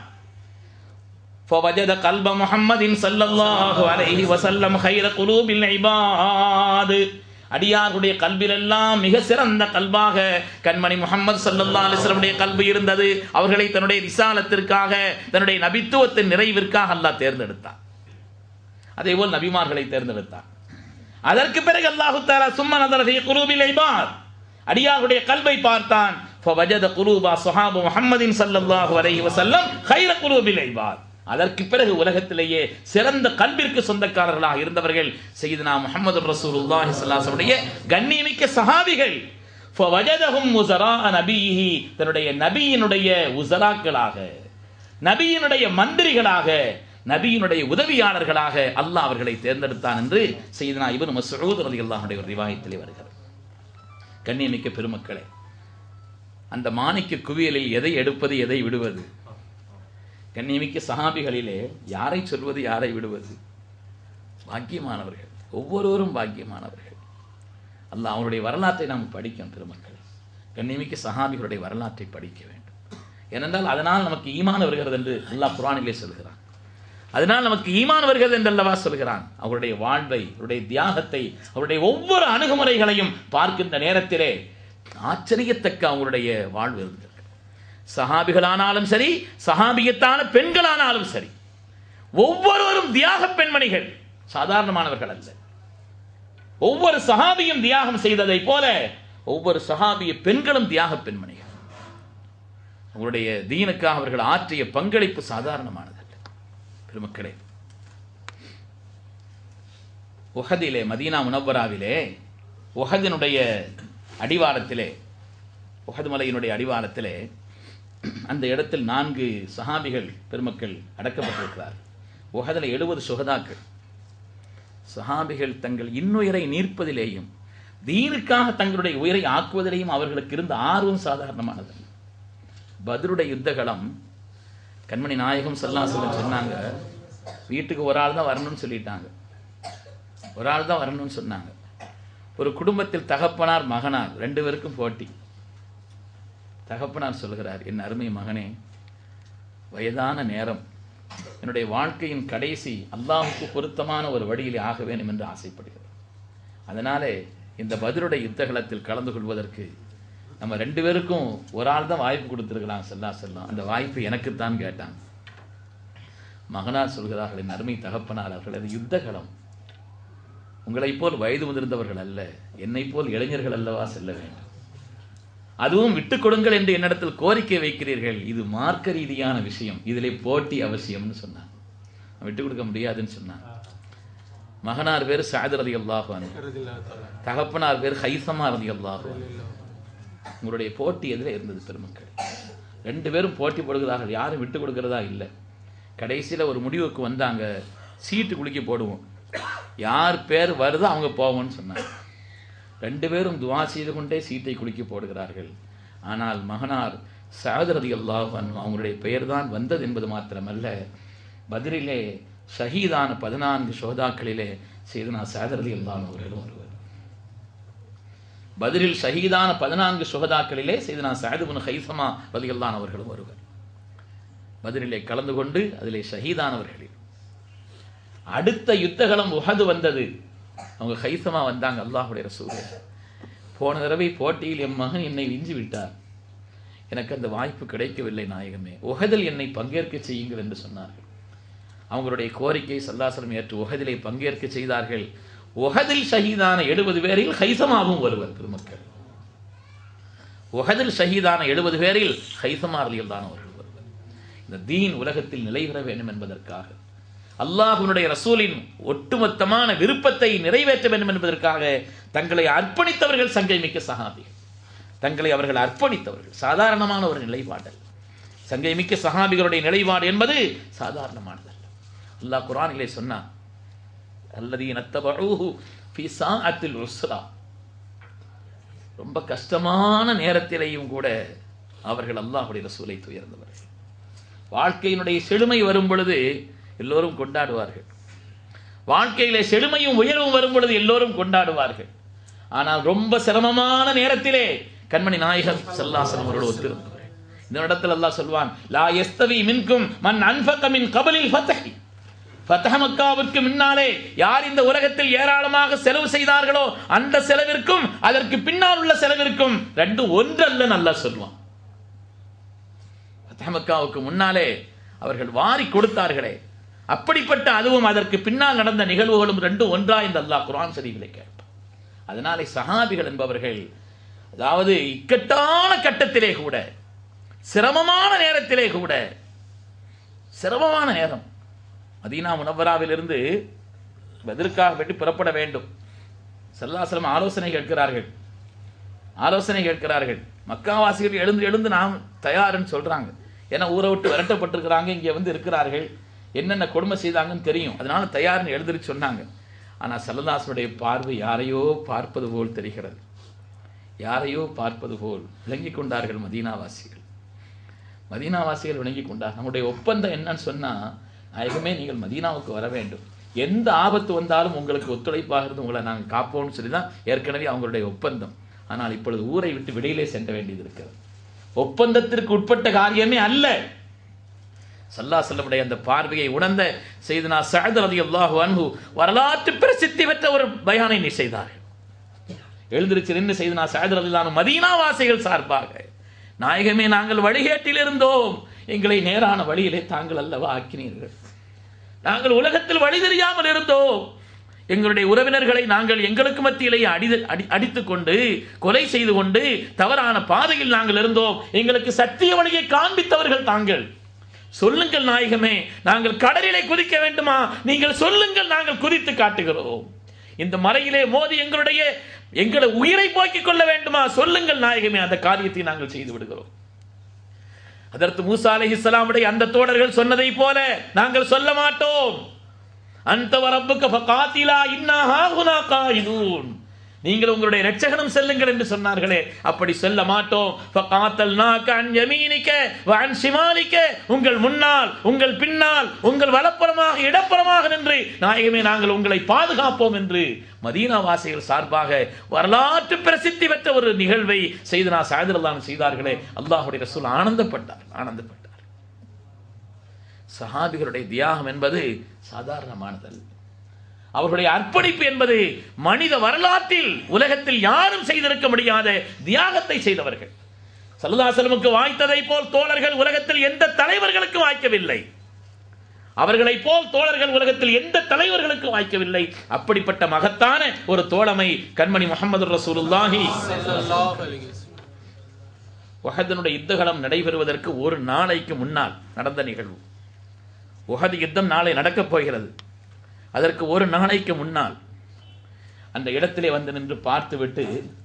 ஃபவஜத கல்ப முஹம்மதின் ஸல்லல்லாஹு அலைஹி வஸல்லம் கைர குலூபில் இபாத். அடியார்களுடைய கல்பில் எல்லாம் மிக சிறந்த கல்பாக கண்மணி முஹம்மது ஸல்லல்லாஹு அலைஹி வஸல்லம் கல்பு இருந்தது. அவர்களை தன்னுடைய ரிசாலத்திற்காக, தன்னுடைய நபித்துவத்தின் நிறைவிற்காக அல்லாஹ் தேர்ந்தெடுத்தான். அதேபோல் நபிமார்களை தேர்ந்தெடுத்தார். அதற்கு பிறகு அல்லாஹ் தஆலா சும்ம நதர ஃபீ குலூபில் இபாத், அடியார்களுடைய கல்பை பார்த்தான். ஃபவஜத குலூபா ஸஹாபு முஹம்மதின் ஸல்லல்லாஹு அலைஹி வஸல்லம் கைர குலூபில் இபாத். அதற்கு பிறகு உலகத்திலேயே சிறந்த கல்விற்கு சொந்தக்காரர்களாக இருந்தவர்கள் சையதுனா முஹம்மது ரசூலுல்லாஹி ஸல்லல்லாஹு அலைஹி வஸல்லம் கண்ணியமிக்க சஹாபிகள். ஃபவஜதஹும் உஸரா நபியிஹி, தன்னுடைய நபியினுடைய உஸராக்களாக, நபியினுடைய மந்திரிகளாக, நபியினுடைய உதவியாளர்களாக அல்லாஹ் அவர்களை தேர்ந்தெடுத்தான் என்று சையதுனா இப்னு மஸ்ஊத் ரலியல்லாஹு அன்ஹு ஒரு ரிவாயத்திலே வருகிறது. கண்ணியமிக்க பெருமக்களே, அந்த மாணிக்க குவியலில் எதை எடுப்பது எதை விடுவது? கண்ணியமிக்க சஹாபிகளிலே யாரை சொல்வது யாரை விடுவது? பாக்கியமானவர்கள், ஒவ்வொருவரும் பாக்கியமானவர்கள். அல்லாஹ் அவருடைய வரலாற்றை நாம் படிக்கும் பெருமக்களே. கண்ணியமிக்க சஹாபிகளுடைய வரலாற்றை படிக்க வேண்டும். ஏனென்றால் அதனால் நமக்கு ஈமான் வருகிறது என்று அல்லாஹ் குர்ஆனிலே சொல்கிறான். அதனால் நமக்கு ஈமான் வருகிறது என்று அல்லவா சொல்கிறான். அவருடைய வாழ்வை, அவருடைய தியாகத்தை, அவருடைய ஒவ்வொரு அணுகுமுறைகளையும் பார்க்கின்ற நேரத்திலே ஆச்சரியத்தக்க அவங்களுடைய வாழ்வு இருந்தது. சஹாபிகளானாலும் சரி, சஹாபியத்தான பெண்களானாலும் சரி, ஒவ்வொருவரும் தியாக பெண்மணிகள், சாதாரணமானவர்கள் அல்ல. ஒவ்வொரு சஹாபியும் தியாகம் செய்ததை போல ஒவ்வொரு சஹாபிய பெண்களும் தியாக பெண்மணிகள். அவருடைய தீனுக்காக அவர்கள் ஆற்றிய பங்களிப்பு சாதாரணமானதல்ல. பெருமக்களே, உஹதிலே, மதீனா முனவ்வராவிலே, உஹதினுடைய அடிவாரத்திலே, உஹது மலையினுடைய அடிவாரத்திலே அந்த இடத்தில் 4 சஹாபிகள் பெருமக்கள் அடக்கப்பட்டிருக்கிறார். உஹதில் 70 சுஹதாக்கள். சஹாபிகள் தங்கள் இன்னுயிரை நீர்ப்பதிலேயும் தீனுக்காக தங்களுடைய உயிரை ஆக்குவதிலேயும் அவர்களுக்கு இருந்த ஆர்வம் சாதாரணமானது. பத்ருடைய யுத்தகலம், கண்மணி நாயகம் ஸல்லல்லாஹு அலைஹி வஸல்லம் சொன்னாங்க, வீட்டுக்கு ஒரு ஆள் தான் வரணும்னு சொல்லிட்டாங்க. ஒரு ஆள் தான் வரணும்னு சொன்னாங்க. ஒரு குடும்பத்தில் தகப்பனார் மகனார் 2 பேருக்கும் போட்டி. தகப்பனார் சொல்கிறார், என் அருமை மகனே, வயதான நேரம், என்னுடைய வாழ்க்கையின் கடைசி அல்லாஹுக்கு பொருத்தமான ஒரு வழியிலே ஆக வேண்டும் என்று ஆசைப்படுகிறேன். அதனாலே இந்த பத்ருடைய யுத்தகலத்தில் கலந்து கொள்வதற்கு நம்ம 2 பேருக்கும் ஒரு ஆள் தான் வாய்ப்பு கொடுத்துருக்கலாம். ஸல்லல்லாஹு, அந்த வாய்ப்பு எனக்குத்தான் கேட்டாங்க. மகனார் சொல்கிறார்கள், என் அருமை தகப்பனார் அவர்கள், அது யுத்தகலம், உங்களை போல் வயது முதிர்ந்தவர்கள் அல்ல, என்னை போல் இளைஞர்கள் அல்லவா செல்ல வேண்டும். அதுவும் விட்டுக் கொடுங்கள் என்று என்னிடத்தில் கோரிக்கை வைக்கிறீர்கள். இது மார்க்க ரீதியான விஷயம், இதிலே போட்டி அவசியம்னு சொன்னாங்க. விட்டுக் கொடுக்க முடியாதுன்னு சொன்னாங்க. மகனார் பேர் சஅத் ரலியல்லாஹு அன்ஹு, தகப்பனார் பேர் ஹைஸமா ரலியல்லாஹு அன்ஹு. உங்களுடைய போட்டி எதிரே இருந்தது பெருமக்கள். 2 பேரும் போட்டி போடுகிறார்கள், யாரும் விட்டு கொடுக்கிறதா இல்லை. கடைசியில் ஒரு முடிவுக்கு வந்தாங்க, சீட்டு குலுக்கி போடுவோம், யார் பேர் வருதோ அவங்க போவோம்னு சொன்னாங்க. 2 பேரும் துவா செய்து கொண்டே சீட்டை குலுக்கி போடுகிறார்கள். ஆனால் மகனார் சஅத் ரலியல்லாஹு அன்ஹு அவங்களுடைய பெயர் தான் வந்தது என்பது மாத்திரமல்ல, பத்ரிலே ஷஹீதான 14 ஷுஹதாக்களிலே சையதுனா சஅத் ரலியல்லாஹு அன்ஹு அவர்களும் ஒருவர். பத்ரில் ஷஹீதான 14 ஷுஹதாக்களிலே சையதுனா சஅத் இப்னு ஹைஸமா ரலியல்லாஹு அன்ஹு அவர்களும் ஒருவர். பத்ரிலே கலந்து கொண்டு அதிலே ஷஹீதானவர்களில். அடுத்த யுத்தகலம் உஹது வந்தது. அவங்க ஹைஸமா வந்தாங்க, அல்லாஹ்வுடைய ரசூலே, போன தடவை போட்டியில் என் மகன் என்னை விஞ்சி விட்டார், எனக்கு அந்த வாய்ப்பு கிடைக்கவில்லை நாயகமே, உஹதில் என்னை பங்கேற்க செய்யுங்கள் என்று சொன்னார்கள். அவங்களுடைய கோரிக்கை ஸல்லல்லாஹு அலைஹி வஸல்லம் ஏற்று உஹதிலே பங்கேற்க செய்தார்கள். உஹதில் ஷஹீதான 70 பேரில் ஹைஸமாவும் ஒருவர். பெருமக்கள், உஹதில் ஷஹீதான 70 பேரில் ஹைஸமா ரலியல்லாஹு அன்ஹு அவர்கள் ஒருவர். இந்த தீன் உலகத்தில் நிலை பெற வேண்டும் என்பதற்காக, அல்லாஹ்வுடைய ரசூலின் ஒட்டுமொத்தமான விருப்பத்தை நிறைவேற்ற வேண்டும் என்பதற்காக தங்களை அர்ப்பணித்தவர்கள் சங்கை மிக்க சஹாபிகள். தங்களை அவர்கள் அர்ப்பணித்தவர்கள், சாதாரணமான ஒரு நிலைப்பாடு. சங்கை மிக்க சஹாபிகளுடைய நிலைப்பாடு என்பது சாதாரணமானதல்ல. அல்லாஹ் குர்ஆனிலே சொன்னான், அல்லதீன தபஊஹு ஃபீ ஸாஅத்தில் உஸ்ரா, ரொம்ப கஷ்டமான நேரத்திலேயும் கூட அவர்கள் அல்லாஹ்வுடைய ரசூலை துயர்ந்தவர்கள். வாழ்க்கையினுடைய செழுமை வரும் பொழுது எல்லோரும் கொண்டாடுவார்கள், வாழ்க்கையிலே செழுமையும் உயர்வும் வரும் பொழுது எல்லோரும் கொண்டாடுவார்கள். ஆனால் ரொம்ப சிரமமான நேரத்திலே கண்மணி நாயகம் ஸல்லல்லாஹு அலைஹி வஸல்லம் அவர்கள் ஒத்திருந்தவர். இந்த இடத்தில் அல்லாஹ் சொல்வான், லா யஸ்தவி மின்கும் மன் அன்ஃபக மின் கபலில் ஃபத்ஹி, ஃபத்ஹ மக்காவிற்கு முன்னாலே யார் இந்த உலகத்தில் ஏராளமாக செலவு செய்தார்களோ அந்த செலவிற்கும் அதற்கு பின்னால் உள்ள செலவிற்கும் ரெண்டும் ஒன்றல்ல அல்லாஹ் சொல்வான். ஃபத்ஹ மக்காவுக்கு முன்னாலே அவர்கள் வாரி கொடுத்தார்களே, அப்படிப்பட்ட அதுவும் அதற்கு பின்னால் நடந்த நிகழ்வுகளும் ரெண்டும் ஒன்றா இந்த அல்லாஹ் குர்ஆன் ஷரீஃபிலே கேட்பான். அதனாலே சஹாபிகள் என்பவர்கள், அதாவது இக்கட்டான கட்டத்திலே கூட, சிரமமான நேரத்திலே கூட, சிரமமான நேரம், மதீனா முனவ்வராவிலிருந்து பத்ருக்காக வேண்டி புறப்பட வேண்டும். ஸல்லல்லாஹு அலைஹி வஸல்லம் ஆலோசனை கேட்கிறார்கள். மக்காவாசிகள் எழுந்து நாம் தயார்னு சொல்றாங்க. ஏன்னா ஊரை விட்டு விரட்டப்பட்டிருக்கிறாங்க, இங்கே வந்து இருக்கிறார்கள், என்னென்ன கொடுமை செய்தாங்கன்னு தெரியும், அதனால தயார்னு எழுதிட்டு சொன்னாங்க. ஆனால் ஸல்லல்லாஹு அலைஹி வஸல்லம் பார்வை யாரையோ பார்ப்பது போல் தெரிகிறது, யாரையோ பார்ப்பது போல் விளங்கி கொண்டார்கள் மதீனாவாசிகள் விளங்கி கொண்டார். நம்முடைய ஒப்பந்தம் என்னன்னு சொன்னா, நாயகமே நீங்கள் மதீனாவுக்கு வர வேண்டும், எந்த ஆபத்து வந்தாலும் உங்களுக்கு ஒத்துழைப்பாக இருந்து உங்களை நாங்கள் காப்போம்னு சொல்லி தான் ஏற்கனவே அவங்களுடைய ஒப்பந்தம். ஆனால் இப்பொழுது ஊரை விட்டு வெளியிலே சென்ற வேண்டியது இருக்கிறது, ஒப்பந்தத்திற்கு உட்பட்ட காரியமே அல்ல. ஸல்லல்லாஹு அலைஹி வஸல்லம் அந்த பார்வையை உணர்ந்த சையதுனா சஅத் ரலியல்லாஹு அன்ஹு வரலாற்று பிரசித்தி பெற்ற ஒரு பயானை செய்தார்கள். எழுந்திருச்சு நின்று சையதுனா சஅத் ரலியல்லாஹு அன்ஹு மதீனா வாசிகள் சார்பாக, நாயகமே நாங்கள் வழிகேட்டில் இருந்தோம், எங்களை நேரான வழியிலே தாங்கள் அல்லவா ஆக்கினீர்கள், நாங்கள் உலகத்தில் வழி தெரியாமல் இருந்தோம், எங்களுடைய உறவினர்களை நாங்கள் எங்களுக்கு மத்தியிலேயே அடித்துக் கொண்டு கொலை செய்து கொண்டு தவறான பாதையில் நாங்கள் இருந்தோம், எங்களுக்கு சத்திய வழியை காண்பித்தவர்கள் தாங்கள், சொல்லுங்கள் நாயகமே, நாங்கள் கடலிலே குதிக்க வேண்டுமா, நீங்கள் சொல்லுங்கள், நாங்கள் குதித்து காட்டுகிறோம், இந்த மலையிலே மோதி எங்களை உயிரை போக்கிக் கொள்ள வேண்டுமா, சொல்லுங்கள் நாயகமே, அந்த காரியத்தை நாங்கள் செய்து விடுகிறோம். ஹஜ்ரத் மூசா அலைஹிஸ்ஸலாமுடைய அந்த தோழர்கள் சொன்னதை போல நாங்கள் சொல்ல மாட்டோம், அன்த வ ரப்புக ஃபகாத்திலா இன்னா ஹாஹுனா காயிதூன், நீங்கள் உங்களுடைய இரட்சகனும் செல்லுங்கள் என்று சொன்னார்களே, அப்படி சொல்ல மாட்டோம். ஃபகாத்தல்னாக அன் யமீனிக வ அன் ஷிமாலிக, உங்கள் முன்னால் உங்கள் பின்னால் உங்கள் வலப்புறமாக இடப்புறமாக நின்று நாயகமே நாங்கள் உங்களை பாதுகாப்போம் என்று மதீனா வாசிகள் சார்பாக வரலாற்று பிரசித்தி பெற்ற ஒரு நிகழ்வை சையதுனா சஅத் ரலியல்லாஹு அன்ஹு செய்தார்களே, அல்லாஹ்வுடைய ரசூல் ஆனந்தப்பட்டார். சஹாபிகளுடைய தியாகம் என்பது சாதாரணமானதல்ல, அவர்களுடைய அர்ப்பணிப்பு என்பது மனித வரலாற்றில் உலகத்தில் யாரும் செய்திருக்க முடியாத தியாகத்தை செய்தவர்கள். ஸல்லல்லாஹு அலைஹி வஸல்லமுக்கு வாய்த்ததை போல் தோழர்கள் உலகத்தில் எந்த தலைவர்களுக்கு வாய்க்கவில்லை, அவர்களை போல் தோழர்கள் உலகத்தில் எந்த தலைவர்களுக்கு வாய்க்கவில்லை. அப்படிப்பட்ட மகத்தான ஒரு தோழமை கண்மணி முஹம்மது ரசூலுல்லாஹி ஸல்லல்லாஹு அலைஹி வஸல்லம். உஹதுனுடைய யுத்தகலம் நடைபெறுவதற்கு ஒரு நாளைக்கு முன்னால் நடந்த நிகழ்வு. உஹது யுத்தம் நாளை நடக்கப் போகிறது, அதற்கு ஒரு நாளைக்கு முன்னால் அந்த இடத்திலே வந்து நின்று பார்த்துவிட்டு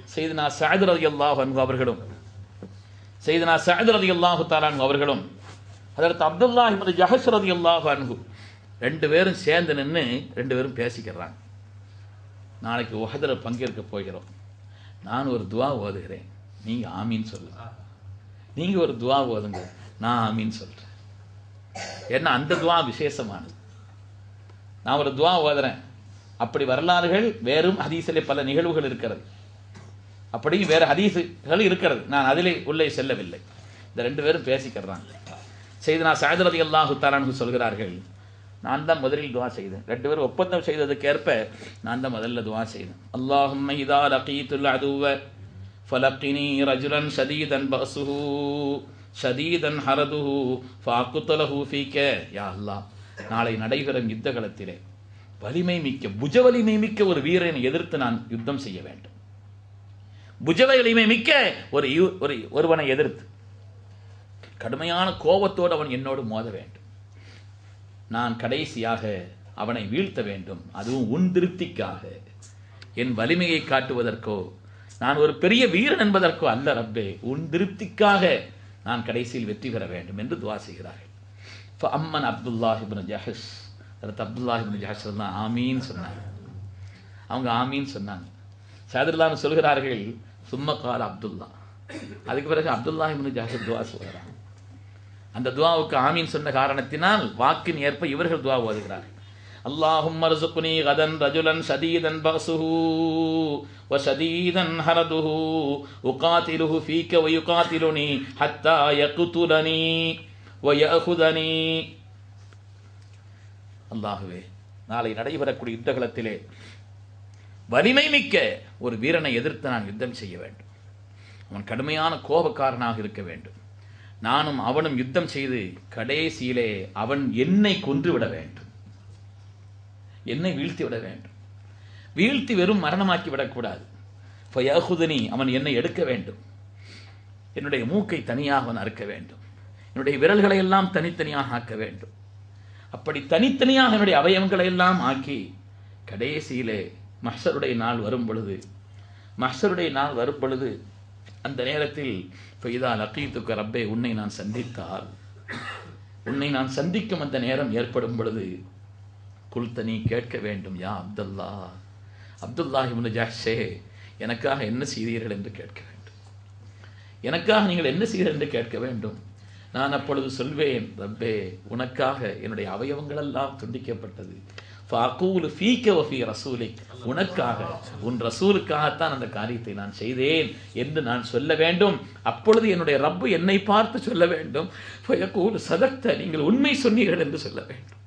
சையதுனா சஅத் ரலியல்லாஹு அன்ஹு அவர்களும் சையதுனா சஅத் ரலியல்லாஹு தஆலா அன்ஹு அவர்களும் ஹஜ்ரத் அப்துல்லாஹ் இப்னு ஜஹஷ் ரலியல்லாஹு அன்ஹு ரெண்டு பேரும் சேர்ந்து நின்று ரெண்டு பேரும் பேசிக்கிறாங்க. நாளைக்கு உஹதுல பங்கேற்க போகிறோம், நான் ஒரு துவா ஓதுகிறேன், நீங்க ஆமீன் சொல்லுங்க. நீங்க ஒரு துவா ஓதுங்க, நான் ஆமீன் சொல்றேன். ஏன்னா அந்த துவா விசேஷமானது. நான் ஒரு துவா ஓதுறேன், அப்படி வரலாறுகள் வேறும் ஹதீஸிலே பல நிகழ்வுகள் இருக்கிறது, அப்படி வேறு ஹதீஸுகள் இருக்கிறது, நான் அதிலே உள்ளே செல்லவில்லை. இந்த ரெண்டு பேரும் பேசிக்கிறாங்க. சையதுனா சஅத் ரலியல்லாஹு தஆலா அன்ஹு சொல்கிறார்கள், நான் தான் முதலில் துவா செய்தேன். ரெண்டு பேரும் ஒப்பந்தம் செய்ததுக்கேற்ப நான் தான் முதல்ல துவா செய்தேன். அல்லாஹும்ம இதா லகீதுல் அதுவ ஃபலக்னி ரஜுலன் ஷதீதன் பஸுஹு ஷதீதன் ஹரதுஹு ஃபஅக்தலஹு ஃபீக. யா அல்லாஹ், நாளை நடைபெறும் யுத்த களத்திலே வலிமை மிக்க புஜ வலிமை மிக்க ஒரு வீரனை எதிர்த்து நான் யுத்தம் செய்ய வேண்டும். புஜ வலிமை மிக்க ஒருவனை எதிர்த்து கடுமையான கோபத்தோடு அவன் என்னோடு மோத வேண்டும். நான் கடைசியாக அவனை வீழ்த்த வேண்டும், அதுவும் உன் திருப்திக்காக. என் வலிமையை காட்டுவதற்கோ நான் ஒரு பெரிய வீரன் என்பதற்கோ அல்ல ரப்பே, உன் திருப்திக்காக நான் கடைசியில் வெற்றி பெற வேண்டும் என்று துவா செய்கிறார்கள். அம்மன் அப்துல்லாஹ் இப்னு ஜஹஷ், அப்துல்லாஹ் இப்னு ஜஹஷ் தான் ஆமீன் சொன்னாங்க. அவங்க ஆமீன் சொன்னாங்க. ஷாதிர்லான்னு சொல்கிறார்கள், சும்ம கால அப்துல்லா. அதுக்கு பிறகு அப்துல்லாஹ் இப்னு ஜஹஷ் துவா சொல்கிறாங்க. அந்த துவாவுக்கு ஆமீன் சொன்ன காரணத்தினால் வாக்கின் ஏற்ப இவர்கள் துவா ஓதுகிறார்கள். அல்லாஹும்ம ர்ஸுக்னி கதன் ரஜுலன் ஷதீதன் பஸுஹு வ ஷதீதன் ஹரதுஹு உகாதிலுஹு ஃபீக வ யுகாதிலுனி ஹத்தா யக்துலனி வ யஅஹுதனி. அல்லாஹ்வே, நாளை நடைபெறக்கூடிய யுத்தகளத்திலே வலிமை மிக்க ஒரு வீரனை எதிர்த்து நான் யுத்தம் செய்ய வேண்டும். அவன் கடுமையான கோபக்காரனாக இருக்க வேண்டும். நானும் அவனும் யுத்தம் செய்து கடைசியிலே அவன் என்னை கொன்றுவிட வேண்டும், என்னை வீழ்த்தி விட வேண்டும். வீழ்த்தி வெறும் மரணமாக்கி விடக்கூடாது. ஃபயஹுதனி, அவன் என்னை எடுக்க வேண்டும். என்னுடைய மூக்கை தனியாக அவன் அறுக்க வேண்டும், என்னுடைய விரல்களை எல்லாம் தனித்தனியாக ஆக்க வேண்டும். அப்படி தனித்தனியாக என்னுடைய அவயவங்களை எல்லாம் ஆக்கி கடைசியிலே மஹ்ஷருடைய நாள் வரும் பொழுது அந்த நேரத்தில் ஃபைதா லகீதுக ரப்பே, உன்னை நான் சந்தித்தால், உன்னை நான் சந்திக்கும் அந்த நேரம் ஏற்படும் பொழுது குல்தனி கேட்க வேண்டும், யா அப்துல்லா, அப்துல்லாஹ் இப்னு ஜஹ்ஷே, எனக்காக என்ன செய்தீர்கள் என்று கேட்க வேண்டும். எனக்காக நீங்கள் என்ன செய்தீர்கள் என்று கேட்க வேண்டும். நான் அப்பொழுது சொல்வேன், ரப்பே, உனக்காக என்னுடைய அவயவங்கள் எல்லாம் துண்டிக்கப்பட்டது. ஃபஅகூலு ஃபீக வ ஃபீ ரசூலிக், உனக்காக உன் ரசூலுக்காகத்தான் அந்த காரியத்தை நான் செய்தேன் என்று நான் சொல்ல வேண்டும். அப்பொழுது என்னுடைய ரப்பு என்னை பார்த்து சொல்ல வேண்டும், ஃபயகூலு சதக்த, நீங்கள் உண்மை சொன்னீர்கள் என்று சொல்ல வேண்டும்.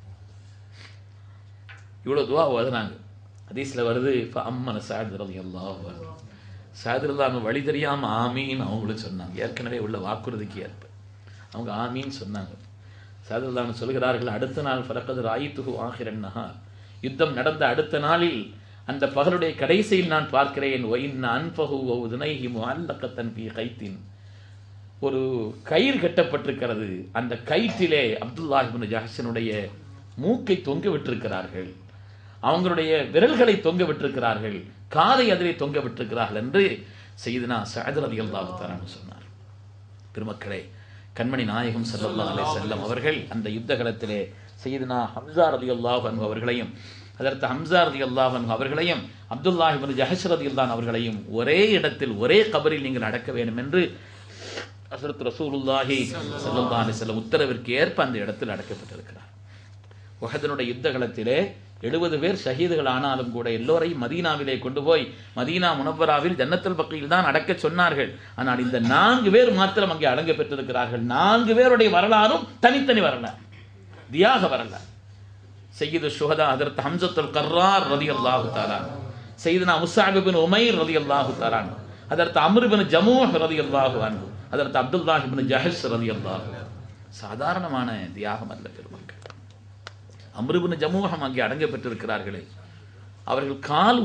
இவ்வளவு துவா ஓதுனாங்க. ஹதீஸ்ல வருது, ஃபஅம்மன சஅத் ரலியல்லாஹு அன்ஹு, சஅத் ரலியல்லாஹு வழி தெரியாம ஆமீன் அவங்களும் சொன்னாங்க. ஏற்கனவே உள்ள வாக்குறுதிக்கு ஏற்ப அவங்க ஆமீன் சொன்னாங்க. சஅத் சொல்கிறார்கள், அடுத்த நாள் ஃபலகத் ராயித்துஹு ஆகிரன் நஹார், யுத்தம் நடந்த அடுத்த நாளில் அந்த பகலுடைய கடைசியில் நான் பார்க்கிறேன், வ இன்ன அன்ஃபஹு வ உதுனைஹி முஅல்லகத்தன் ஃபீ கைத்தின், ஒரு கயிறு கட்டப்பட்டிருக்கிறது. அந்த கயிற்றிலே அப்துல்லாஹ் இப்னு ஜஹ்ஷனுடைய மூக்கை தொங்க விட்டிருக்கிறார்கள், அவங்களுடைய விரல்களை தொங்க விட்டிருக்கிறார்கள், காதை அதிலே தொங்க விட்டிருக்கிறார்கள் என்று சையதுனா சஅத் ரலியல்லாஹு தஆலா சொன்னார். பெருமக்களே, கண்மணி நாயகம் ஸல்லல்லாஹு அலைஹி வஸல்லம் அவர்கள் அந்த யுத்த களத்திலே சையதுனா ஹம்ஸா ரலியல்லாஹு அன்ஹு அவர்களையும், ஹஜ்ரத் ஹம்ஸா ரலியல்லாஹு அன்ஹு அவர்களையும், அப்துல்லாஹ் இப்னு ஜஹஷ் ரலியல்லாஹு அவர்களையும் ஒரே இடத்தில் ஒரே கபரில் நீங்கள் அடக்க வேண்டும் என்று ஹஜ்ரத் ரசூலுல்லாஹி ஸல்லல்லாஹு அலைஹி வஸல்லம் உத்தரவிற்கு ஏற்ப அந்த இடத்தில் அடக்கப்பட்டிருக்கிறார். உஹதுனுடைய யுத்த களத்திலே 70 பேர் ஷஹீதுகள் ஆனாலும் கூட எல்லோரையும் மதீனாவிலே கொண்டு போய் மதீனா முனவ்வராவில் ஜன்னத்துல் பக்கீல் தான் அடக்க சொன்னார்கள். ஆனால் இந்த 4 பேர் மாத்திரம் அங்கே அடங்க பெற்றிருக்கிறார்கள். 4 பேருடைய வரலாறும் தனித்தனி வரலாறு, தியாக வரலாறு. சையீது ஷுஹதா ஹஜ்ரத் ஹம்ஸத்துல் கர்ரார் ரலியல்லாஹு தஆலா, சையதுனா முஸ்அப் இப்னு உமைர் ரலியல்லாஹு தஆலா, ஹஜ்ரத் அம்ர் இப்னு ஜமூஹ் ரலியல்லாஹு அன்ஹு, ஹஜ்ரத் அப்துல்லாஹ் இப்னு ஜஹஷ் ரலியல்லாஹு. சாதாரணமான தியாகம் அல்ல பெருமக்கள். அம்ர் இப்னு ஜமூஹ் அங்கே அடங்க பெற்றிருக்கிறார்களே, அவர்கள் கால்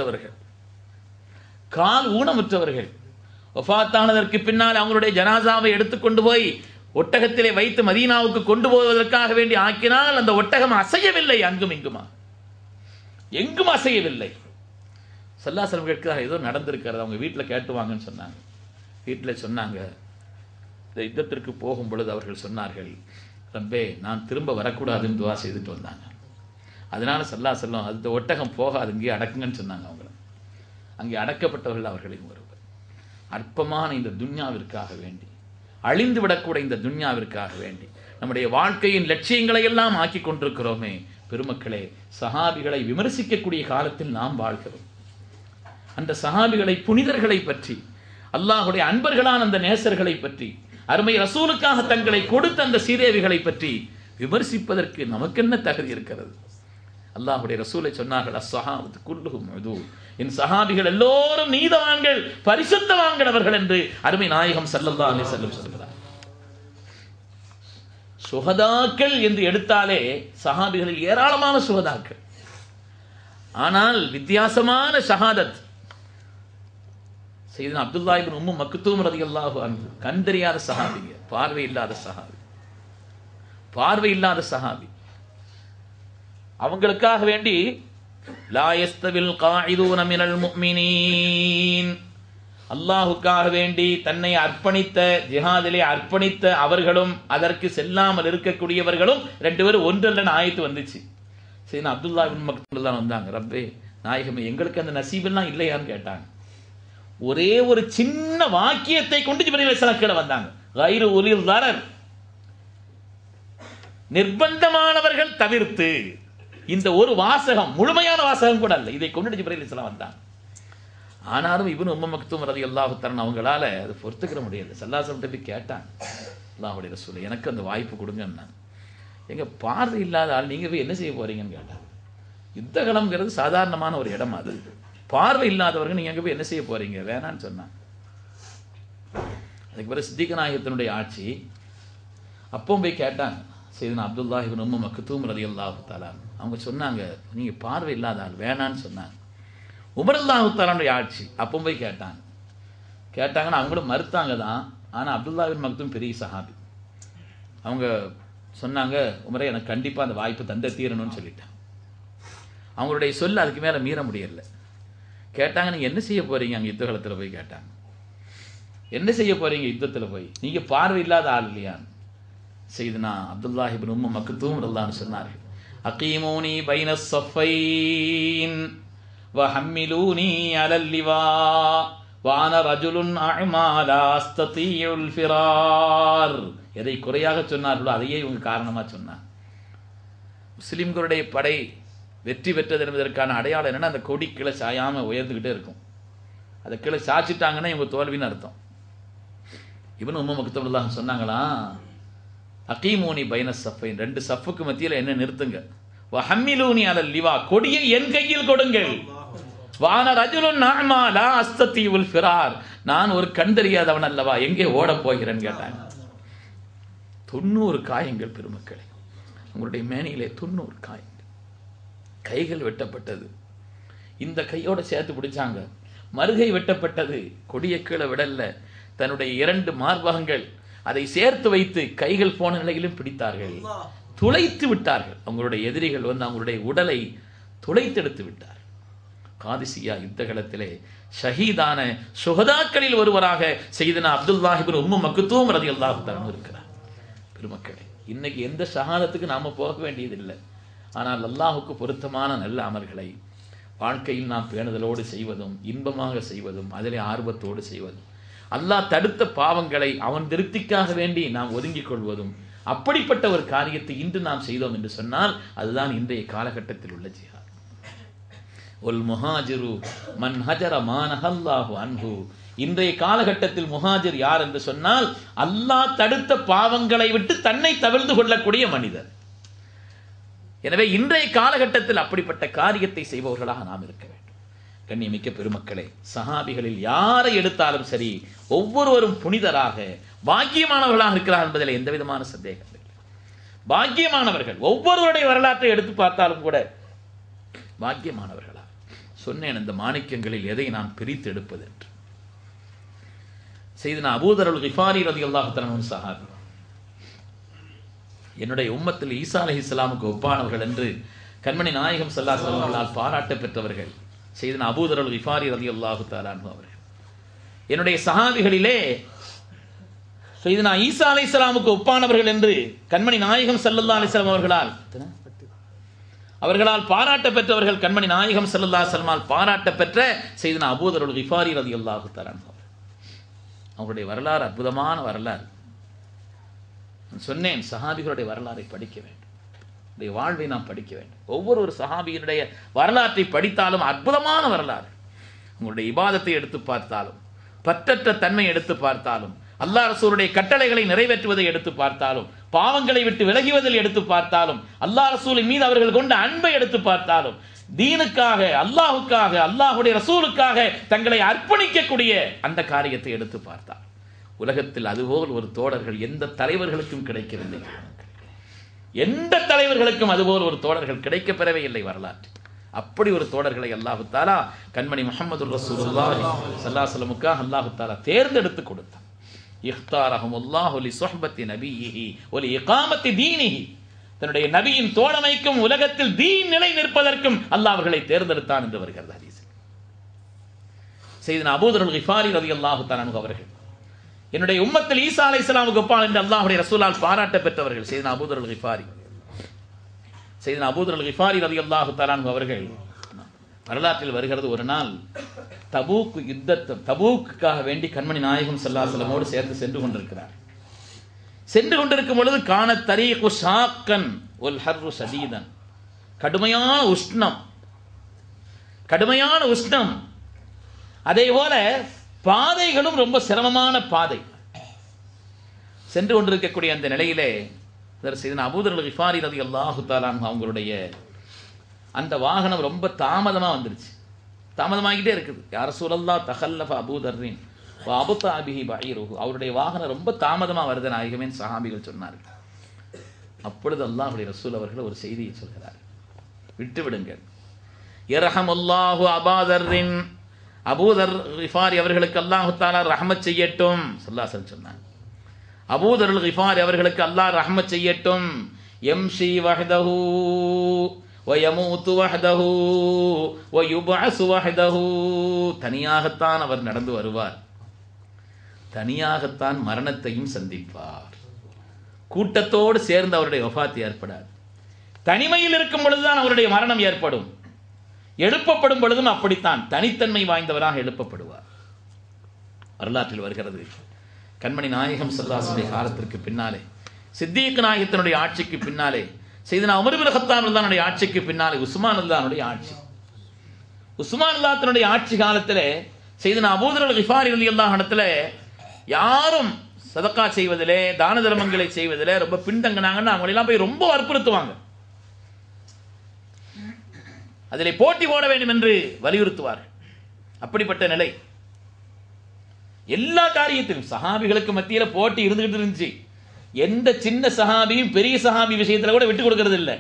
ஊனமுற்றவர்கள். வஃபாத்தானதற்கு பின்னால் அவங்களுடைய ஜனாசாவை எடுத்துக்கொண்டு போய் ஒட்டகத்திலே வைத்து மதீனாவுக்கு கொண்டு போவதற்காக வேண்டி ஆக்கினால் அந்த ஒட்டகம் அசையவில்லை, எங்கும் அசையவில்லை. ஸல்லல்லாஹு கேட்கிறார், ஏதோ நடந்திருக்கிறது, அவங்க வீட்டில் கேட்டுவாங்கன்னு சொன்னாங்க. வீட்டில் சொன்னாங்க. இந்த யுத்தத்திற்கு போகும் பொழுது அவர்கள் சொன்னார்கள், ரப்பே நான் திரும்ப வரக்கூடாதுன்னு துவா செய்துட்டு வந்தாங்க. அதனால ஸல்லல்லாஹு அலைஹி வஸல்லம் அந்த ஒட்டகம் போகாது, இங்கே அடக்குங்கன்னு சொன்னாங்க. அவங்கள அங்கே அடக்கப்பட்டவர்கள் அவர்களின் ஒருவர். அற்பமான இந்த துன்யாவிற்காக வேண்டி, அழிந்து விடக்கூட இந்த துன்யாவிற்காக வேண்டி நம்முடைய வாழ்க்கையின் லட்சியங்களை எல்லாம் ஆக்கி கொண்டிருக்கிறோமே பெருமக்களே. சஹாபிகளை விமர்சிக்கக்கூடிய காலத்தில் நாம் வாழ்கிறோம். அந்த சஹாபிகளை, புனிதர்களை பற்றி, அல்லாஹுடைய அன்பர்களான அந்த நேசர்களை பற்றி, அருமை ரசூலுக்காக தங்களை கொடுத்த அந்த சீதேவிகளை பற்றி விமர்சிப்பதற்கு நமக்கு என்ன தகுதி இருக்கிறது? அல்லாஹுடைய ரசூலை சொன்னார்கள், அஸ்ஸஹாபத்து குல்லுஹும் உதூல், என் சஹாபிகள் எல்லோரும் நீதவான்கள், பரிசுத்தவான்கள் அவர்கள் என்று அருமை நாயகம் ஸல்லல்லாஹு அலைஹி வஸல்லம் சொல்கிறார். சுஹதாக்கள் என்று எடுத்தாலே சஹாபிகளில் ஏராளமான சுஹதாக்கள். ஆனால் வித்தியாசமான ஷஹாதத். சையதுனா அப்துல்லாஹ் இப்னு உம்மு மக்தூம் ரலியல்லாஹு அன்ஹு, கண்டறியாத சஹாபிங்க, பார்வை இல்லாத சஹாபி, பார்வை இல்லாத சஹாபி. அவங்களுக்காக வேண்டி லா யஸ்தவில் காயிதூன மினல் முஃமினீன், அல்லாஹுக்காக வேண்டி தன்னை அர்ப்பணித்த, ஜிஹாதிலே அர்ப்பணித்த அவர்களும் அதற்கு செல்லாமல் இருக்கக்கூடியவர்களும் ரெண்டு பேரும் ஒன்றல்ல ஆயத்து வந்துச்சு. சரி, அப்துல்லாஹ் இப்னு மக்தூம் தான் வந்தாங்க. ரப்பே நாயகமே, எங்களுக்கு அந்த நசீபெல்லாம் இல்லையான்னு கேட்டாங்க. ஒரே ஒரு சின்ன வாக்கியத்தை கொண்டு ஜிப்ரீல் அலைஹிஸ்ஸலாம் கீழே வந்தாங்க. கைரு உலில் தரர், நிர்பந்தமானவர்கள் தவிர்த்து. இந்த ஒரு வாசகம், முழுமையான வாசகம் கூட அல்ல, இதை கொண்டு ஜிப்ரீல் அலைஹிஸ்ஸலாம் வந்தாங்க. ஆனாலும் இப்னு உம்மு மக்தூம் ரலியல்லாஹு தஆலா அவங்களால அது பொறுத்துக்கிற முடியல. ஸல்லல்லாஹு அலைஹி வஸல்லம் போய் கேட்டாங்க, அல்லாஹ்வுடைய ரசூலே எனக்கு அந்த வாய்ப்பு கொடுங்கன்னு. எங்க பார்வை இல்லாத ஆள், நீங்க போய் என்ன செய்ய போறீங்கன்னு கேட்டாங்க. யுத்த களம்ங்கிறது சாதாரணமான ஒரு இடம், அது பார்வை இல்லாதவர்கள் நீங்க எங்க போய் என்ன செய்ய போறீங்க, வேணான்னு சொன்னாங்க. அதுக்கு பிறகு சித்திக் நாயகத்தினுடைய ஆட்சி. அப்பவும் போய் கேட்டாங்க சையதுனா அப்துல்லாஹ் இப்னு உம்மு மக்தூம் ரலியல்லாஹு தஆலா. அவங்க சொன்னாங்க, நீங்க பார்வை இல்லாத ஆள், வேணான்னு சொன்னாங்க. உமர் ரலியல்லாஹு தஆலாவுடைய ஆட்சி. அப்பவும் போய் கேட்டாங்கன்னா அவங்களும் மறுத்தாங்க தான். ஆனால் அப்துல்லாஹ் இப்னு மக்தூம் பெரிய சஹாபி. அவங்க சொன்னாங்க, உமரே எனக்கு கண்டிப்பாக அந்த வாய்ப்பு தந்த தீரணும்னு சொல்லிட்டாங்க. அவங்களுடைய சொல்ல அதுக்கு மேலே மீற முடியல. கேட்டாங்க, நீங்கள் என்ன செய்ய போறீங்க அங்கே யுத்த காலத்தில் போய் கேட்டாங்க. என்ன செய்ய போறீங்க யுத்தத்தில் போய், நீங்கள் பார்வை இல்லாத ஆள் இல்லையான்னு. சையதுனா அப்துல்லாஹ் இப்னு உம்மு மக்தூம் ரலியல்லாஹு சொன்னார்கள், அகீமூனி பைன ஸஃபைன் வஹம்மிலூனி அலல் லிவா வான ரஜுலுன் அஅமா லா அஸ்ததீயுல் ஃபிரார். எதை குறையாக சொன்னார்களோ அதையே இவங்க காரணமாக சொன்னாங்க. முஸ்லிம்களுடைய படை வெற்றி பெற்றது என்பதற்கான அடையாளம் என்னன்னா, அந்த கொடி கீழே சாயாமல் உயர்ந்துக்கிட்டே இருக்கும். அதை கீழே சாய்ச்சிட்டாங்கன்னா இவங்க தோல்வின்னு அர்த்தம். இப்னு உம்மு மக்தூம் ரலியல்லாஹு சொன்னாங்களா, அகீமூனி பைன ஸஃபைன், ரெண்டு சஃப்புக்கு மத்தியில் என்ன நிறுத்துங்க. வஹம்மிலூனி அலல் லிவா, கொடியை என் கையில் கொடுங்கள். வான ரஜுலுன் அஅமா லா அஸ்ததீயுல் ஃபிரார், நான் ஒரு கண் தெரியாதவன் அல்லவா, எங்கே ஓட போகிறேன்னு கேட்டாங்க. 90 காயங்கள் பெருமக்களே, உங்களுடைய மேனியிலே 90 காயங்கள், கைகள் வெட்டப்பட்டது. இந்த கையோட சேர்த்து பிடிச்சாங்க. மறுகை வெட்டப்பட்டது, கொடிய கீழே விடல்ல, தன்னுடைய 2 மார்பகங்கள் அதை சேர்த்து வைத்து கைகள் போன நிலையிலும் பிடித்தார்கள், துளைத்து விட்டார்கள். அவங்களுடைய எதிரிகள் வந்து அவங்களுடைய உடலை துளைத்தெடுத்து விட்டார். காதிசியா யுத்த களத்திலே ஷஹீதான சுஹதாக்களில் ஒருவராக சையதுனா அப்துல்லாஹ் இப்னு உம்மு மக்தூம் ரலியல்லாஹு தஆலா இருக்கிறார். பெருமக்களே, இன்னைக்கு எந்த ஷஹாதத்துக்கு நாம போக வேண்டியதில்லை. ஆனால் அல்லாஹுக்கு பொருத்தமான நல்ல அமல்களை வாழ்க்கையில் நாம் பேணுதலோடு செய்வதும், இன்பமாக செய்வதும், அதிலே ஆர்வத்தோடு செய்வதும், அல்லாஹ் தடுத்த பாவங்களை அவன் திருப்திக்காக வேண்டி நாம் ஒதுங்கிக் கொள்வதும், அப்படிப்பட்ட ஒரு காரியத்தை இன்று நாம் செய்தோம் என்று சொன்னால் அதுதான் இன்றைய காலகட்டத்தில் உள்ள ஜிஹாத். ஒல் முஹாஜிரு மன் ஹஜர மா நஹல்லாஹு அன்ஹு. இன்றைய காலகட்டத்தில் முஹாஜிர் யார் என்று சொன்னால், அல்லாஹ் தடுத்த பாவங்களை விட்டு தன்னை தவிர்த்து கொள்ளக்கூடிய மனிதர். எனவே இன்றைய காலகட்டத்தில் அப்படிப்பட்ட காரியத்தை செய்பவர்களாக நாம் இருக்க வேண்டும். கண்ணியமிக்க பெருமக்களே, சஹாபிகளில் யாரை எடுத்தாலும் சரி, ஒவ்வொருவரும் புனிதராக பாக்கியமானவர்களாக இருக்கிறார் என்பதில் எந்த விதமான சந்தேகம் இல்லை. பாக்கியமானவர்கள், ஒவ்வொருவருடைய வரலாற்றை எடுத்து பார்த்தாலும் கூட பாக்கியமானவர்களா. சொன்னேன், அந்த மாணிக்கங்களில் எதை நான் பிரித்து எடுப்பது என்று. சையதுனா அபூ தர் அல் கிஃபாரி ரலியல்லாஹு தஆலா அன்ஹு சஹாபி. என்னுடைய உம்மத்தில் ஈசா அலைஹிஸ்ஸலாமுக்கு ஒப்பானவர்கள் என்று கண்மணி நாயகம் ஸல்லல்லாஹு அலைஹி வஸல்லம் பாராட்ட பெற்றவர்கள். சையதுனா அபூதர் அல் கிஃபாரி ரலியல்லாஹு தஆலா அன்ஹு அவர்கள். என்னுடைய சஹாபிகளிலே சையதுனா ஈசா அலைஹிஸ்ஸலாமுக்கு ஒப்பானவர்கள் என்று கண்மணி நாயகம் ஸல்லல்லாஹு அலைஹி வஸல்லம் அவர்களால் பாராட்ட பெற்றவர்கள். கண்மணி நாயகம் ஸல்லல்லாஹு அலைஹி வஸல்லம் பாராட்ட பெற்ற சையதுனா அபூதர் அல் கிஃபாரி ரலியல்லாஹு தஆலா அன்ஹு அவருடைய வரலாறு அற்புதமான வரலாறு. நான் சொன்னேன், சஹாபிகளுடைய வரலாறை படிக்க வேண்டும், வாழ்வை நாம் படிக்க வேண்டும். ஒவ்வொரு சஹாபியினுடைய வரலாற்றை படித்தாலும் அற்புதமான வரலாறு. உங்களுடைய இபாதத்தை எடுத்து பார்த்தாலும், பற்றற்ற தன்மை எடுத்து பார்த்தாலும், அல்லாஹ் ரசூலுடைய கட்டளைகளை நிறைவேற்றுவதை எடுத்து பார்த்தாலும், பாவங்களை விட்டு விலகுவதில் எடுத்து பார்த்தாலும், அல்லாஹ் ரசூலின் மீது அவர்கள் கொண்ட அன்பை எடுத்து பார்த்தாலும், தீனுக்காக, அல்லாஹுக்காக, அல்லாஹுடைய ரசூலுக்காக தங்களை அர்ப்பணிக்கக்கூடிய அந்த காரியத்தை எடுத்து பார்த்தார். உலகத்தில் அதுபோல் ஒரு தோழர்கள் எந்த தலைவர்களுக்கும் கிடைக்கவில்லை. எந்த தலைவர்களுக்கும் அதுபோல் ஒரு தோழர்கள் கிடைக்கப்பெறவே இல்லை வரலாற்று. அப்படி ஒரு தோழர்களை அல்லாஹு தஆலா கண்மணி முஹம்மது ரசூலுல்லாஹி ஸல்லல்லாஹு அலைஹி வஸல்லமுக்காக அல்லாஹு தஆலா தேர்ந்தெடுத்து கொடுத்தார். இஃப்தாரஹுமுல்லாஹு லி ஸுஹ்பத்தி நபியிஹி வ லி இகாமத்தி தீனிஹி. தன்னுடைய நபியின் தோழமைக்கும் உலகத்தில் தீன் நிலை நிற்பதற்கும் அல்லாஹ் அவர்களை தேர்ந்தெடுத்தான் என்று வருகிறது ஹதீஸில். சையதுனா அபூதர் அல் கிஃபாரி ரலியல்லாஹு தஆலா அன்ஹு அவர்கள் என்னுடைய உம்மத்தில் ஈசா அலைஹிஸ்ஸலாமுக்கு ஒப்பான் என்று அல்லாஹ்வுடைய ரசூலால் பாராட்ட பெற்றவர்கள். சையதுனா அபூதர் அல் கிஃபாரி ரலியல்லாஹு தஆலா அன்ஹு அவர்கள் வரலாற்றில் வருகிறது, ஒரு நாள் தபூக் யுத்தம், தபூக்குக்காக வேண்டி கண்மணி நாயகம் ஸல்லல்லாஹு அலைஹி வஸல்லமோடு சேர்ந்து சென்று கொண்டிருக்கிறார். சென்று கொண்டிருக்கும் பொழுது கான தரீகு ஷாக்கன் வல் ஹர்ரு ஷதீதன். கடுமையான உஷ்ணம், அதே போல பாதைகளும் ரொம்ப சிரமமான பாதை. சென்று கொண்டிருக்கக்கூடிய அந்த நிலையிலே சையதுனா அபூதர் அல் கிஃபாரி ரலியல்லாஹு தஆலா அன்ஹு அவங்களுடைய அந்த வாகனம் ரொம்ப தாமதமா வந்துருச்சு. தாமதமாகிட்டே இருக்குது. யா ரசூலல்லாஹ் தகல்லஃப அபூதர்ரின் வ அபதா பிஹி பஈருஹு. அவருடைய வாகனம் ரொம்ப தாமதமா வருது நாயகமே சஹாபிகள் சொன்னார்கள். அப்பொழுது அல்லாஹ்வுடைய ரசூல் அவர்கள் ஒரு செய்தியை சொல்கிறார், விட்டு விடுங்கள். யர்ஹமுல்லாஹு அபூதர்ரின், அபூதர் கிஃபாரி அவர்களுக்கு அல்லாஹ் தஆலா ரஹ்மத் செய்யட்டும் ஸல்லல்லாஹு அலைஹி வஸல்லம் சொன்னார். அபூதர் அல் கிஃபாரி அவர்களுக்கு அல்லாஹ் ரஹ்மத் செய்யட்டும். யம்ஷி வஹ்தஹு வ யமூது வஹ்தஹு வ யுபஅஸு வஹ்தஹு. தனியாகத்தான் அவர் நடந்து வருவார், தனியாகத்தான் மரணத்தையும் சந்திப்பார். கூட்டத்தோடு சேர்ந்து அவருடைய வஃபாத் ஏற்படாது. தனிமையில் இருக்கும் பொழுதுதான் அவருடைய மரணம் ஏற்படும். எழுப்பப்படும் பொழுதும் அப்படித்தான் தனித்தன்மை வாய்ந்தவராக எழுப்பப்படுவார். வரலாற்றில் வருகிறது, கண்மணி நாயகம் ஸல்லல்லாஹு அலைஹி வஸல்லம் காலத்திற்கு பின்னாலே, சித்தீக் நாயகத்தினுடைய ஆட்சிக்கு பின்னாலே, சையதுனா உமர் இப்னு கத்தாப் ரலியல்லாஹு ஆட்சிக்கு பின்னாலே உஸ்மான் ரலியல்லாஹு ஆட்சி. உஸ்மான் ரலியல்லாஹு ஆட்சி காலத்திலே சையதுனா அபூதர் அல் கிஃபாரி ரலியல்லாஹு அன்ஹு யாரும் சதக்கா செய்வதிலே, தான தர்மங்களை செய்வதிலே ரொம்ப பின்தங்கினாங்கன்னா அவங்களெல்லாம் போய் ரொம்ப வற்புறுத்துவாங்க. அதிலே போட்டி போட வேண்டும் என்று வலியுறுத்துவார்கள். அப்படிப்பட்ட நிலை எல்லா காரியத்திலும் சஹாபிகளுக்கு மத்தியில போட்டி இருந்துகிட்டு இருந்துச்சு. எந்த சின்ன சஹாபியும் பெரிய சஹாபி விஷயத்துல கூட விட்டு கொடுக்கிறது இல்லை.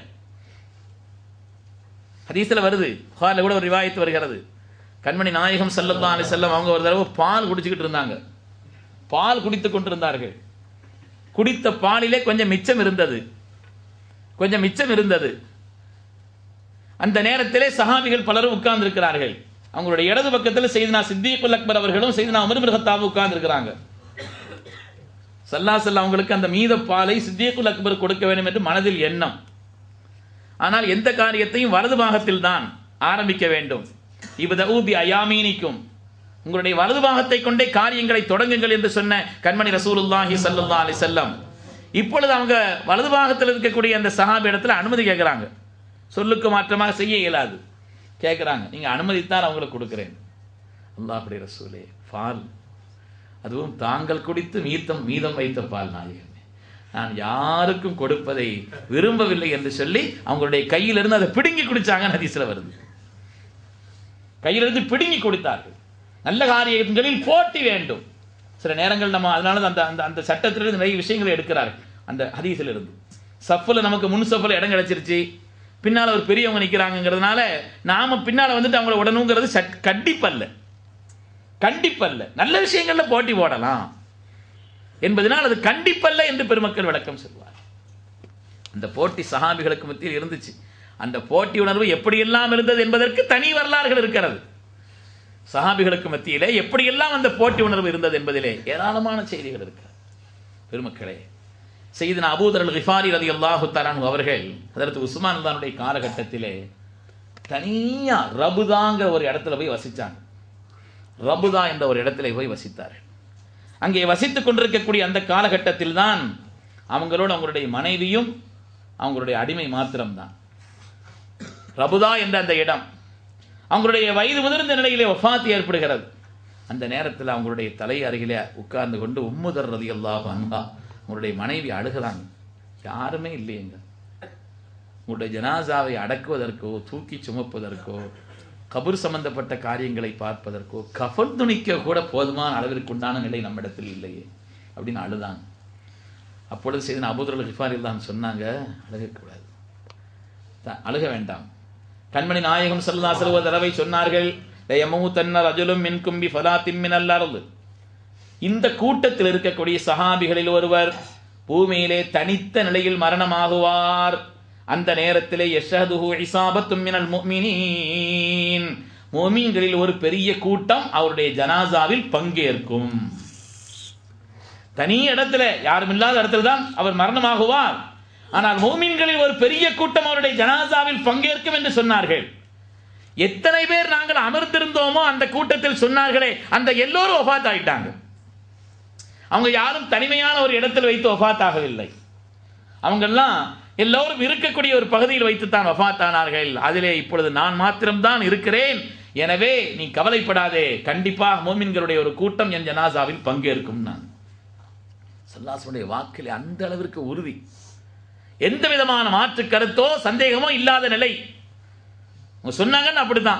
ஹதீஸ்ல வருது, புகார்ல கூட ஒரு ரிவாயத் வருகிறது, கண்மணி நாயகம் ஸல்லல்லாஹு அலைஹி வஸல்லம் அவங்க ஒரு தடவை பால் குடிச்சுக்கிட்டு இருந்தாங்க. பால் குடித்துக் கொண்டிருந்தார்கள். குடித்த பாலிலே கொஞ்சம் மிச்சம் இருந்தது. அந்த நேரத்திலே சஹாபிகள் பலரும் உட்கார்ந்து இருக்கிறார்கள். அவங்களுடைய இடது பக்கத்தில் சையதுனா சித்தீக்குல் அக்பர் அவர்களும் சையதுனா உமர் இப்னு கத்தாப் உட்கார்ந்து இருக்கிறாங்க. ஸல்லல்லாஹு அலைஹி வஸல்லம் அவங்களுக்கு அந்த மீத பாலை சித்தீக்குல் அக்பர் கொடுக்க வேண்டும் என்று மனதில் எண்ணம். ஆனால் எந்த காரியத்தையும் வலது பாகத்தில் தான் ஆரம்பிக்க வேண்டும். இப்தஉ பி அயாமீனிக்கும், உங்களுடைய வலது பாகத்தை கொண்டே காரியங்களை தொடங்குங்கள் என்று சொன்ன கண்மணி ரசூலுல்லாஹி ஸல்லல்லாஹு அலைஹி வஸல்லம் இப்பொழுது அவங்க வலது பாகத்தில் இருக்கக்கூடிய அந்த சஹாபி இடத்துல அனுமதி கேட்கிறாங்க. சொல்லுக்கு மாற்றமாக செய்ய இயலாது. கேட்குறாங்க, நீங்கள் அனுமதித்தால் அவங்களுக்கு கொடுக்குறேன். அல்லாஹ்வுடைய ரசூலே, பால், அதுவும் தாங்கள் குடித்து மீதம் வைத்த பால் நாயகமே, நான் யாருக்கும் கொடுப்பதை விரும்பவில்லை என்று சொல்லி அவங்களுடைய கையிலிருந்து அதை பிடுங்கி குடிச்சாங்க. ஹதீஸ்ல வருது, கையிலிருந்து பிடுங்கி கொடுத்தார்கள். நல்ல காரியங்களில் போட்டி வேண்டும். சில நேரங்கள் நம்ம அதனால அந்த சட்டத்திலிருந்து நிறைய விஷயங்களை எடுக்கிறார்கள். அந்த ஹதீஸில் இருந்து சஃப்ல நமக்கு முன் சஃப்ல இடம் கிடைச்சிருச்சு, பின்னால் ஒரு பெரியவங்க நிற்கிறாங்கிறதுனால நாம பின்னால் வந்துட்டு அவங்கள உடனுங்கிறது கண்டிப்பல்ல. நல்ல விஷயங்கள்ல போட்டி போடலாம் என்பதனால் அது கண்டிப்பல்ல என்று பெருமக்கள் விளக்கம் சொல்வார். அந்த போட்டி சஹாபிகளுக்கு மத்தியில் இருந்துச்சு. அந்த போட்டி உணர்வு எப்படியெல்லாம் இருந்தது என்பதற்கு தனி வரலாறுகள் இருக்கிறது. சஹாபிகளுக்கு மத்தியிலே எப்படியெல்லாம் அந்த போட்டி உணர்வு இருந்தது என்பதிலே ஏராளமான செய்திகள் இருக்கிறது. பெருமக்களே, சையதுனா அபூதர் அல்-கிஃபாரி ரலியல்லாஹு தஆலா அன்ஹு அவர்கள் ஹஜ்ரத் உஸ்மான் ரலியல்லாஹு காலகட்டத்திலே தனியா ரபுதாங்கிற ஒரு இடத்துல போய் வசித்தாங்க. ரபுதா என்ற ஒரு இடத்துல போய் வசித்தார்கள். அங்கே வசித்துக் கொண்டிருக்கக்கூடிய அந்த காலகட்டத்தில் தான் அவங்களோட அவங்களுடைய மனைவியும் அவங்களுடைய அடிமை மாத்திரம்தான். ரபுதா என்ற அந்த இடம், அவங்களுடைய வயது முதிர்ந்த நிலையிலே வஃபாத் ஏற்படுகிறது. அந்த நேரத்தில் அவங்களுடைய தலை அருகிலே உட்கார்ந்து கொண்டு உம்முதர் ரலியல்லாஹு அன்ஹா அவங்களுடைய மனைவி அழுகிறாங்க. யாருமே இல்லையங்க. உங்களுடைய ஜனாசாவை அடக்குவதற்கோ தூக்கி சுமப்பதற்கோ கபூர் சம்பந்தப்பட்ட காரியங்களை பார்ப்பதற்கோ கஃன் துணிக்க கூட போதுமான அளவிற்கு உண்டான நிலை நம்மிடத்தில் இல்லையே அப்படின்னு அழுதாங்க. அப்பொழுது சையதுனா அபூதர் அல்-கிஃபாரி தான் சொன்னாங்க, அழுகக்கூடாது, அழுக வேண்டாம். கண்மணி நாயகம் ஸல்லல்லாஹு அலைஹி வஸல்லம் தடவை சொன்னார்கள், லயமூதன்ன ரஜுலும் மின்கும் பிஃபலாத்தின் மினல் அர்த். இந்த கூட்டத்தில் இருக்கக்கூடிய சஹாபிகளில் ஒருவர் பூமியிலே தனித்த நிலையில் மரணமாகுவார். அந்த நேரத்திலே யஷஹதுஹு இஸாபத்தும் மினல் முஃமினீன், முஃமின்களில் ஒரு பெரிய கூட்டம் அவருடைய ஜனாசாவில் பங்கேற்கும். தனி இடத்துல, யாரும் இல்லாத இடத்துல தான் அவர் மரணமாகுவார். ஆனால் முஃமின்களில் ஒரு பெரிய கூட்டம் அவருடைய ஜனாசாவில் பங்கேற்கும் என்று சொன்னார்கள். எத்தனை பேர் நாங்கள் அமர்ந்திருந்தோமோ அந்த கூட்டத்தில் சொன்னார்களே, அந்த எல்லோரும் வஃபாத் ஆயிட்டாங்க. அவங்க யாரும் தனிமையான ஒரு இடத்தில் வைத்து வஃபாத் ஆகவில்லை. அவங்கெல்லாம் எல்லோரும் இருக்கக்கூடிய ஒரு பகுதியில் வைத்துத்தான் வஃபாத் ஆனார்கள். அதிலே இப்பொழுது நான் மாத்திரம்தான் இருக்கிறேன். எனவே நீ கவலைப்படாதே, கண்டிப்பாக முஃமின்களுடைய ஒரு கூட்டம் என் ஜனாசாவில் பங்கேற்கும். நான் ஸல்லல்லாஹு வாக்கிலே அந்த அளவிற்கு உறுதி, எந்த விதமான மாற்று கருத்தோ சந்தேகமோ இல்லாத நிலை. சொன்னாங்கன்னு அப்படித்தான்.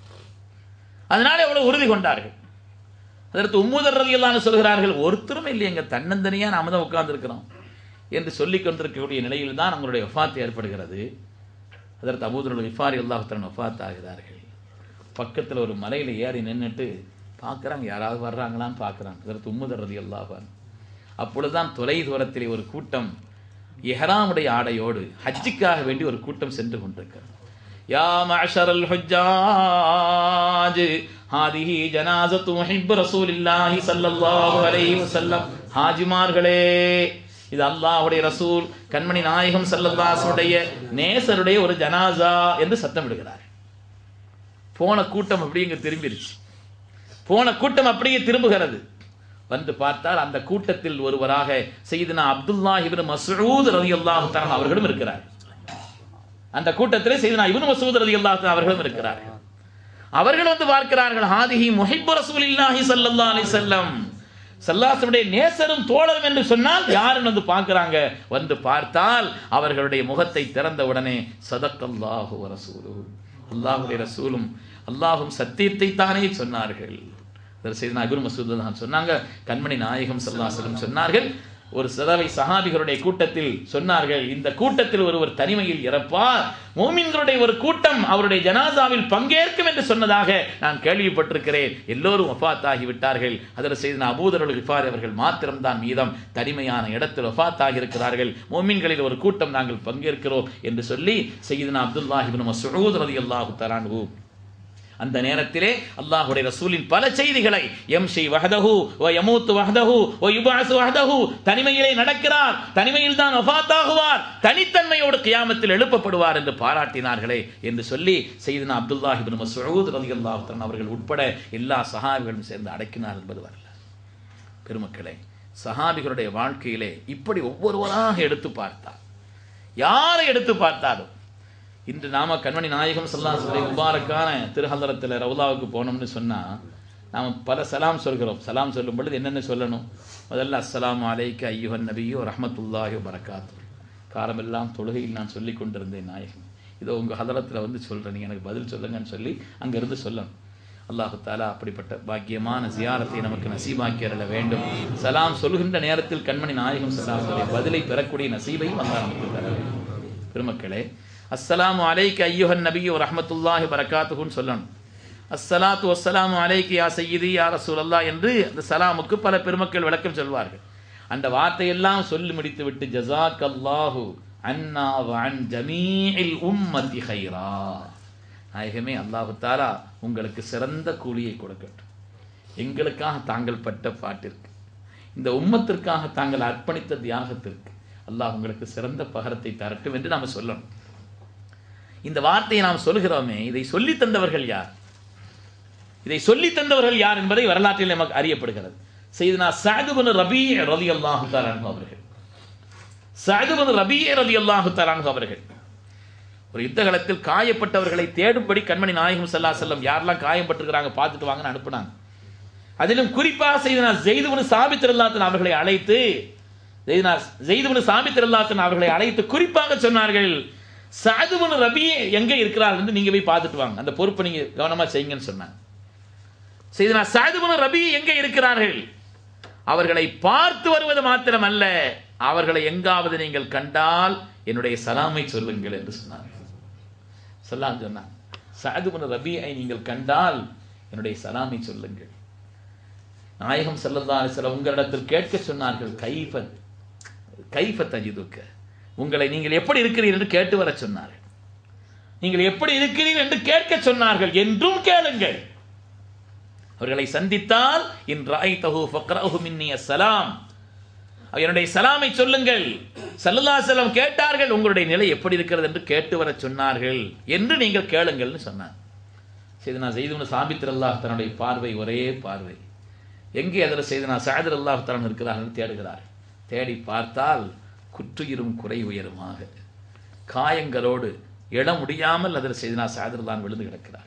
அதனால எவ்வளவு உறுதி கொண்டார்கள். அதற்கு உம்முதர் ரலியல்லாஹு அன்ஹு சொல்கிறார்கள், ஒருத்தரும் இல்லையங்க, தன்னந்தனியா நாம தான் உட்கார்ந்து இருக்கிறோம் என்று சொல்லிக் கொண்டிருக்கக்கூடிய நிலையில் தான் அவங்களுடைய வஃபாத் ஏற்படுகிறது. அதற்கு அபூதர் அல்-கிஃபாரி ரலியல்லாஹு தஆலா வஃபாத் ஆகிறார்கள். பக்கத்தில் ஒரு மலையில் ஏறி நின்றுட்டு பார்க்குறாங்க, யாராவது வர்றாங்களான்னு பார்க்குறாங்க. அதற்கு உம்முதர் ரலியல்லாஹு அன்ஹு. அப்பொழுதுதான் தொலை தூரத்திலே ஒரு கூட்டம் இஹ்ராமுடைய ஆடையோடு ஹஜ்ஜுக்காக வேண்டி ஒரு கூட்டம் சென்று கொண்டிருக்கிறது. யா மஅஷரல் ஹுஜ்ஜாஜ் ஹாதிஹி ஜனாஸத்து முஹிப் ரசூலில்லாஹி ஸல்லல்லாஹு அலைஹி வஸல்லம். ஹாஜிமார்களே, இது அல்லாஹ்வுடைய ரசூல் கண்மணி நாயகம் ஸல்லல்லாஹு அலைஹி வஸல்லம் நேசருடைய ஒரு ஜனாஸா என்று சத்தமிடுகிறார். போன கூட்டம் அப்படியே திரும்பிருச்சு. போன கூட்டம் அப்படியே திரும்புகிறது. வந்து பார்த்தால் அந்த கூட்டத்தில் ஒருவராக சையதுனா அப்துல்லாஹ் இப்னு மஸ்ஊத் ரலியல்லாஹு தஆலா அவர்களும் இருக்கிறார். அந்த கூட்டத்திலே சையதுனா இப்னு மஸ்ஊத் ரலியல்லாஹு தஆலா அவர்களும் இருக்கிறார். அவர்கள் வந்து பார்க்கிறார்கள், ஹாதிஹி முஹிப் ரசூலில்லாஹி ஸல்லல்லாஹு அலைஹி வஸல்லம், ஸல்லல்லாஹு நேசரும் தோழரும் என்று சொன்னால் யாருன்னு வந்து பார்க்கிறாங்க. வந்து பார்த்தால் அவர்களுடைய முகத்தை திறந்த உடனே ஸதக்கல்லாஹு வ ரசூலுஹு, அல்லாஹ்வுடைய ரசூலும் அல்லாஹ்வும் சத்தியத்தை தானே சொன்னார்கள். சையதுனா இப்னு மஸ்ஊத் தான் சொன்னாங்க, கண்மணி நாயகம் ஸல்லல்லாஹு அலைஹி வஸல்லம் சொன்னார்கள், ஒரு சதவை சஹாபிகளுடைய கூட்டத்தில் சொன்னார்கள், இந்த கூட்டத்தில் ஒருவர் தனிமையில் இறப்பார், முஃமின்களுடைய ஒரு கூட்டம் அவருடைய ஜனாசாவில் பங்கேற்கும் என்று சொன்னதாக நான் கேள்விப்பட்டிருக்கிறேன். எல்லோரும் வஃபாத் ஆகிவிட்டார்கள். அதில் சையதுனா அபூதர் அல்-கிஃபாரி அவர்கள் மாத்திரம்தான் மீதம் தனிமையான இடத்தில் வஃபாத் ஆகியிருக்கிறார்கள். முஃமின்களில் ஒரு கூட்டம் நாங்கள் பங்கேற்கிறோம் என்று சொல்லி சையதுனா அப்துல்லாஹ் இப்னு மஸ்ஊத் ரலியல்லாஹு தஆலா அன்ஹு அந்த நேரத்திலே அல்லாஹ்வுடைய ரசூலின் பல செய்திகளை, யம்ஷி வஹதஹு வ யமூத் வஹதஹு வ யுபஅஸ் வஹதஹு, தனிமையிலே நடக்கிறார், தனிமையில் தான் வஃபாத் ஆகுவார், தனித்தன்மையோடு கியாமத்தில் எழுப்பப்படுவார் என்று பாராட்டினார்களே என்று சொல்லி சையதுனா அப்துல்லாஹ் இப்னு மஸ்ஊத் ரலியல்லாஹு தஆலா அவர்கள் உட்பட எல்லா சஹாபிகளும் சேர்ந்து அடக்கினார் என்பது வரலாறு. பெருமக்களே, சஹாபிகளுடைய வாழ்க்கையிலே இப்படி ஒவ்வொருவராக எடுத்து பார்த்தார். யாரை எடுத்து பார்த்தாலும், இன்று நாம கண்மணி நாயகம் ஸல்லல்லாஹு அலைஹி வஸல்லம் முபாரக்கான திருஹலரத்தில் ரவுலாவுக்கு போனோம்னு சொன்னா நாம் பல சலாம் சொல்கிறோம். சலாம் சொல்லும் பொழுது என்னென்ன சொல்லணும்? முதல்ல அஸ்ஸலாமு அலைக்க ஐயுஹன் நபியு ரஹ்மத்துல்லாஹி வ பரக்காத்துஹு. காலமெல்லாம் தொழுகையில் நான் சொல்லி கொண்டிருந்தேன் நாயகம், இதோ உங்கள் ஹலரத்தில் வந்து சொல்கிறேன், நீங்கள் எனக்கு பதில் சொல்லுங்கன்னு சொல்லி அங்கிருந்து சொல்லணும். அல்லாஹு தாலா அப்படிப்பட்ட பாக்கியமான ஜியாரத்தை நமக்கு நசீபாக்கி அருள வேண்டும். சலாம் சொல்கின்ற நேரத்தில் கண்மணி நாயகம் ஸல்லல்லாஹு அலைஹி வஸல்லம் பதிலை பெறக்கூடிய நசீபையும் அல்லாஹ் நமக்கு தர வேண்டும். பெருமக்களே, அஸ்ஸலாமு அலைக்க ஐயுஹன் நபியு ரஹ்மத்துல்லாஹி பரக்காத்துஹுன்னு சொல்லணும். அஸ்ஸலாத்து வஸ்ஸலாமு அலைக்க யா சய்யிதி யா ரசூலல்லாஹ் என்று அந்த சலாமுக்கு பல பெருமக்கள் விளக்கம் சொல்வார்கள். அந்த வார்த்தையெல்லாம் சொல்லி முடித்து விட்டு ஜஸாக்கல்லாஹு அன்னா வஅன் ஜமீஇல் உம்மத்தி கைரா. நாயகமே, அல்லாஹ் தஆலா உங்களுக்கு சிறந்த கூலியை கொடுக்கட்டும். எங்களுக்காக தாங்கள் பட்ட பாட்டிற்கு, இந்த உம்மத்திற்காக தாங்கள் அர்ப்பணித்த தியாகத்திற்கு அல்லாஹ் உங்களுக்கு சிறந்த பகரத்தை தரட்டும் என்று நாம் சொல்லணும். இந்த வார்த்தையை நாம் சொல்கிறோமே, இதை சொல்லி தந்தவர்கள் யார்? இதை சொல்லி தந்தவர்கள் யார் என்பதை வரலாற்றில் நமக்கு அறியப்படுகிறது. சையதுனா சஅத் இப்னு ரபீஅ ரலியல்லாஹு தஆலா அன்ஹு அவர்கள், சஅத் இப்னு ரபீஅ ரலியல்லாஹு தஆலா அன்ஹு அவர்கள் ஒரு யுத்த களத்தில் காயப்பட்டவர்களை தேடும்படி கண்மணி நாயகம் ஸல்லல்லாஹு அலைஹி வஸல்லம் யாரெல்லாம் காயப்பட்டிருக்கிறாங்க பார்த்துட்டு வாங்கன்னு அனுப்புனாங்க. அதிலும் குறிப்பாக சையதுனா ஸைத் இப்னு சாபித் ரலியல்லாஹு அன்ஹு அவர்களை அழைத்து, ஸைத் இப்னு சாபித் ரலியல்லாஹு அன்ஹு அவர்களை அழைத்து குறிப்பாக சொன்னார்கள், சஅத் இப்னு ரபீஅ எங்கே இருக்கிறார் என்று நீங்க போய் பார்த்துட்டு வாங்க, அந்த பொறுப்பை நீங்க கவனமா செய்யுங்கன்னு சொன்னாங்க. சையதுனா சஅத் இப்னு ரபீஅ எங்கே இருக்கிறார்கள், அவர்களை பார்த்து வருவது மாத்திரமல்ல, அவர்களை எங்காவது நீங்கள் கண்டால் என்னுடைய சலாமை சொல்லுங்கள் என்று சொன்னார்கள். சொன்னாங்க, சஅத் இப்னு ரபீஅை நீங்கள் கண்டால் என்னுடைய சலாமை சொல்லுங்கள். நாயகம் ஸல்லல்லாஹு அலைஹி வஸல்லம் உங்களிடத்தில் கேட்க சொன்னார்கள், கைஃப தஜிதுக, உங்களை நீங்கள் எப்படி இருக்கிறீர்கள் என்று கேட்டு வர சொன்னார்கள். நீங்கள் எப்படி இருக்கிறீர்கள் என்று கேட்க சொன்னார்கள். என்றும் கேளுங்கள். அவர்களை சந்தித்தால் இன் ரஅய்தஹு ஃபக்ரஹு மின்னி அஸ்ஸலாம், என்னுடைய சலாமை சொல்லுங்கள். ஸல்லல்லாஹு அலைஹி வஸல்லம் கேட்டார்கள், உங்களுடைய நிலை எப்படி இருக்கிறது என்று கேட்டு வர சொன்னார்கள் என்று நீங்கள் கேளுங்கள்னு சொன்னார். சையதுனா ஸைத் இப்னு சாபித் ரலியல்லாஹு தன்னுடைய பார்வை ஒரே பார்வை, எங்கே அதில் சையதுனா சஅத் ரலியல்லாஹு தஆலா இருக்கிறார்கள் தேடுகிறார். தேடி பார்த்தால் குற்றுயிரும் குறை உயருமாக காயங்களோடு எழ முடியாமல் அதில் சையதுனா சஅத் ரலியல்லாஹு விழுந்து கிடக்கிறார்.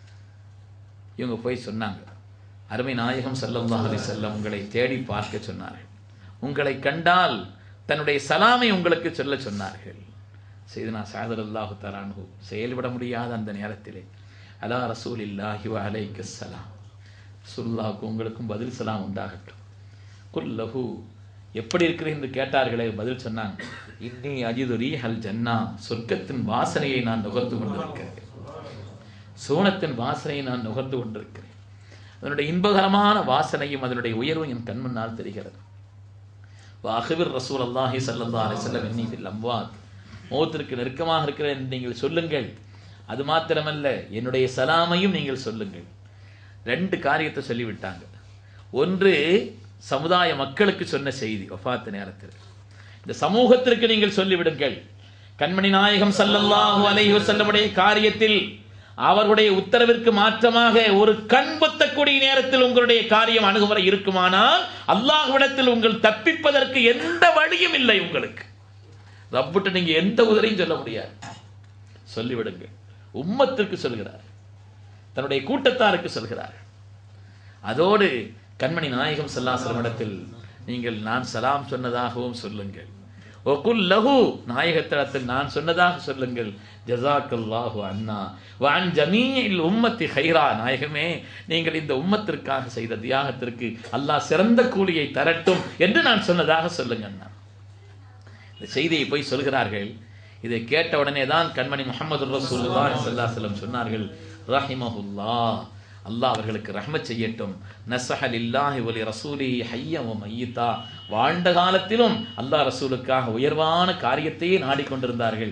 இவங்க போய் சொன்னாங்க, அருமை நாயகம் ஸல்லல்லாஹு அலைஹி வஸல்லம் உங்களை தேடி பார்க்க சொன்னார்கள், உங்களை கண்டால் தன்னுடைய சலாமை உங்களுக்கு சொல்ல சொன்னார்கள். சையதுனா சஅத் ரலியல்லாஹு தஆலா அன்ஹு செயல்பட முடியாத அந்த நேரத்திலே, அலா ரசூலில்லாஹி வ அலைஹிஸ் ஸலாம், ரசூலுல்லாஹ்வுக்கு உங்களுக்கும் பதில் சலாம் உண்டாகட்டும். குல்லஹு, எப்படி இருக்கிறீர்கள் என்று கேட்டார்களே, பதில் சொன்னாங்க, இன்னி அஜிது ரீஹல் ஜன்னா, சொர்க்கத்தின் வாசனையை நான் நுகர்ந்து கொண்டிருக்கிறேன், சோனத்தின் வாசனையை நான் நுகர்ந்து கொண்டிருக்கிறேன். அதனுடைய இன்பகரமான வாசனையும் அதனுடைய உயர்வும் என் கண் முன்னால் தெரிகிறது. வாஹிபிர் ரசூலுல்லாஹி ஸல்லல்லாஹு அலைஹி வஸல்லம் இன்னி ஃபில் அம்வாத், மௌத்திற்கு நெருக்கமாக இருக்கிறேன் என்று நீங்கள் சொல்லுங்கள். அது மாத்திரமல்ல, என்னுடைய சலாமையும் நீங்கள் சொல்லுங்கள். ரெண்டு காரியத்தை சொல்லிவிட்டாங்க. ஒன்று சமுதாய மக்களுக்கு சொன்ன செய்தி, வஃபாத் நேரத்தில் இந்த சமூகத்திற்கு நீங்கள் சொல்லிவிடுங்கள், கண்மணி நாயகம் ஸல்லல்லாஹு அலைஹி வஸல்லமுடைய காரியத்தில் அவர்களுடைய உத்தரவிற்கு மாற்றமாக ஒரு கண் பொத்தக்கூடிய நேரத்தில் உங்களுடைய காரியம் அணுகுமுறை இருக்குமானால் அல்லாஹ்விடத்தில் உங்கள் தப்பிப்பதற்கு எந்த வழியும் இல்லை. உங்களுக்கு ரப்பிட்ட நீங்க எந்த உதவியும் சொல்ல முடியாது. சொல்லிவிடுங்கள். உம்மத்திற்கு சொல்கிறார், தன்னுடைய கூட்டத்தாருக்கு சொல்கிறார். அதோடு கண்மணி நாயகம் ஸல்லல்லாஹு அலைஹி வஸல்லம் இடத்தில் நீங்கள் நான் சலாம் சொன்னதாகவும் சொல்லுங்கள். வகுல் லஹு, நாயகத்திடத்தில் நான் சொன்னதாக சொல்லுங்கள். ஜஸாக்கல்லாஹு அன்னா வ அன் ஜமீஇல் உம்மத்தி கைரா, நாயகமே நீங்கள் இந்த உம்மத்திற்காக செய்த தியாகத்திற்கு அல்லாஹ் சிறந்த கூலியை தரட்டும் என்று நான் சொன்னதாக சொல்லுங்க. இந்த செய்தியை போய் சொல்கிறார்கள். இதை கேட்ட உடனே தான் கண்மணி முஹம்மது ரசூலுல்லாஹி ஸல்லல்லாஹு அலைஹி வஸல்லம் சொன்னார்கள், ரஹிமஹுல்லாஹ், அல்லாஹ் அவர்களுக்கு ரஹ்மத் செய்யட்டும். நஸஹ லில்லாஹி வலி ரசூலிஹி ஹய்யன் வ மய்யிதா, வாழ்ந்த காலத்திலும் அல்லாஹ் ரசூலுக்காக உயர்வான காரியத்தையே நாடிக்கொண்டிருந்தார்கள்.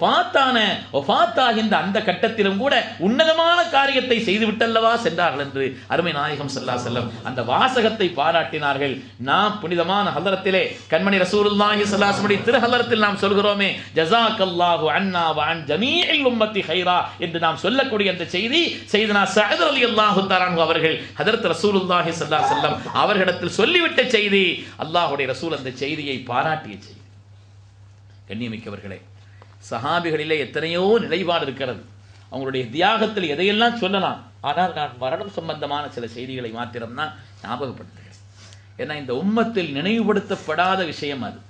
ஒஃபாத்தாகின்ற அந்த கட்டத்திலும் கூட உன்னதமான காரியத்தை செய்துவிட்டல்லவா சென்றார்கள் என்று அருமை நாயகம் ஸல்லல்லாஹு அலைஹி வஸல்லம் அந்த வாசகத்தை பாராட்டினார்கள். நாம் புனிதமான ஹலரத்திலே கண்மணி ரசூலுல்லாஹி ஸல்லல்லாஹு அலைஹி வஸல்லம் திரு ஹலரத்தில் நாம் சொல்கிறோமே, ஜஸாக்கல்லாஹு அன்னா வ அன் ஜமீஇல் உம்மத்தி கைரா என்று நாம் சொல்லக்கூடிய அந்த செய்தி சையதுனா சஅத் ரலியல்லாஹு தஆலா அன்ஹு அவர்கள் ஹஜ்ரத் ரசூலுல்லாஹி ஸல்லல்லாஹு அலைஹி வஸல்லம் அவர்களிடத்தில் சொல்லிவிட்ட செய்தி, அல்லாஹ்வுடைய ரசூல் அந்த செய்தியை பாராட்டிய செய்தி. கண்ணியமிக்கவர்களே, சஹாபிகளிலே எத்தனையோ நிலைப்பாடு இருக்கிறது. அவங்களுடைய தியாகத்தில் எதையெல்லாம் சொல்லலாம். ஆனால் நான் மரணம் சம்பந்தமான சில செய்திகளை மாத்திரம்தான் ஞாபகப்படுத்துகிறேன். ஏன்னா இந்த உம்மத்தில் நினைவுபடுத்தப்படாத விஷயம் அது.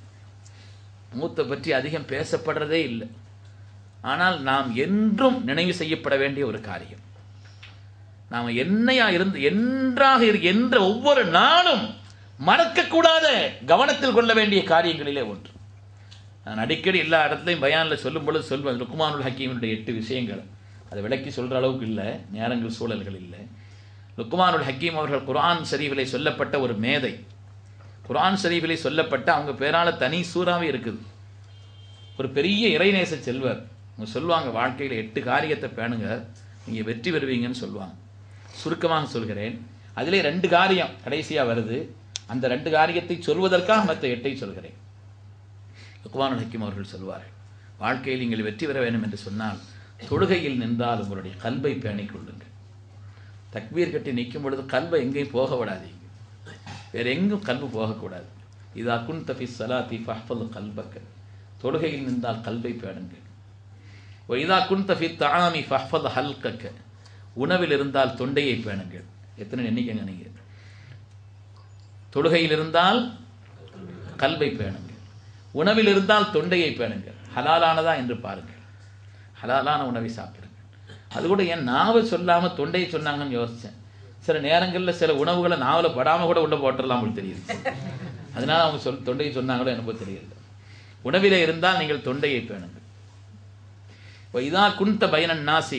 மூத்தை பற்றி அதிகம் பேசப்படுறதே இல்லை. ஆனால் நாம் என்றும் நினைவு செய்யப்பட வேண்டிய ஒரு காரியம். நாம் என்னையா இருந்து என்றாக என்ற ஒவ்வொரு நாளும் மறக்கக்கூடாத கவனத்தில் கொள்ள வேண்டிய காரியங்களிலே ஒன்று. நான் அடிக்கடி எல்லா இடத்துலையும் பயானில் சொல்லும் பொழுது சொல்வேன், லுக்மானுல் ஹக்கீமுடைய 8 விஷயங்கள். அதை விளக்கி சொல்கிற அளவுக்கு இல்லை, நேரங்கள் சூழல்கள் இல்லை. லுக்மானுல் ஹக்கீம் அவர்கள் குர்ஆன் ஷரீஃபிலே சொல்லப்பட்ட ஒரு மேதை. குர்ஆன் ஷரீஃபிலே சொல்லப்பட்ட அவங்க பேரால தனி சூறாவே இருக்குது. ஒரு பெரிய இறைநேச செல்வர் அவங்க சொல்லுவாங்க, வாழ்க்கையில் 8 காரியத்தை பேணுங்க, நீங்கள் வெற்றி பெறுவீங்கன்னு சொல்லுவாங்க. சுருக்கமாக சொல்கிறேன், அதிலே 2 காரியம் கடைசியாக வருது. அந்த 2 காரியத்தை சொல்வதற்காக மற்ற 8ஐ சொல்கிறேன். லுக்மானுல் ஹக்கீம் அவர்கள் சொல்வார்கள், வாழ்க்கையில் நீங்கள் வெற்றி பெற வேண்டும் என்று சொன்னால் தொழுகையில் நின்றால் உங்களுடைய கல்வை பேணிக் கொள்ளுங்கள். தக்பீர் கட்டி நிற்கும் பொழுது கல்வை எங்கேயும் போக விடாதீங்க, வேறு எங்கும் கல்வு போகக்கூடாது. இதா குன்த ஃபி ஸலாத்தி ஃபஹ்ஃபல் கல்பக, தொழுகையில் நின்றால் கல்வை பேணுங்கள். இதா குன்த ஃபி தஆமி ஃபஹ்ஃபல் ஹல்கக, உணவில் இருந்தால் தொண்டையை பேணுங்கள். எத்தனை எண்ணிக்கைங்க நீங்கள்? தொழுகையில் இருந்தால் கல்வை பேணுங்கள், உணவில் இருந்தால் தொண்டையை பேணுங்கள். ஹலாலானதா என்று பாருங்கள், ஹலாலான உணவை சாப்பிடுங்கள். அது கூட என் நாவை சொல்லாமல் தொண்டையை சொன்னாங்கன்னு யோசித்தேன். சில நேரங்களில் சில உணவுகளை நாவில் படாமல் கூட உள்ள போட்டுடலாம், உங்களுக்கு தெரியுது. அதனால அவங்க தொண்டையை சொன்னாங்களோ எனக்கு தெரியல. உணவிலே இருந்தால் நீங்கள் தொண்டையை பேணுங்கள். வைதா குன்த பைனன் நாசி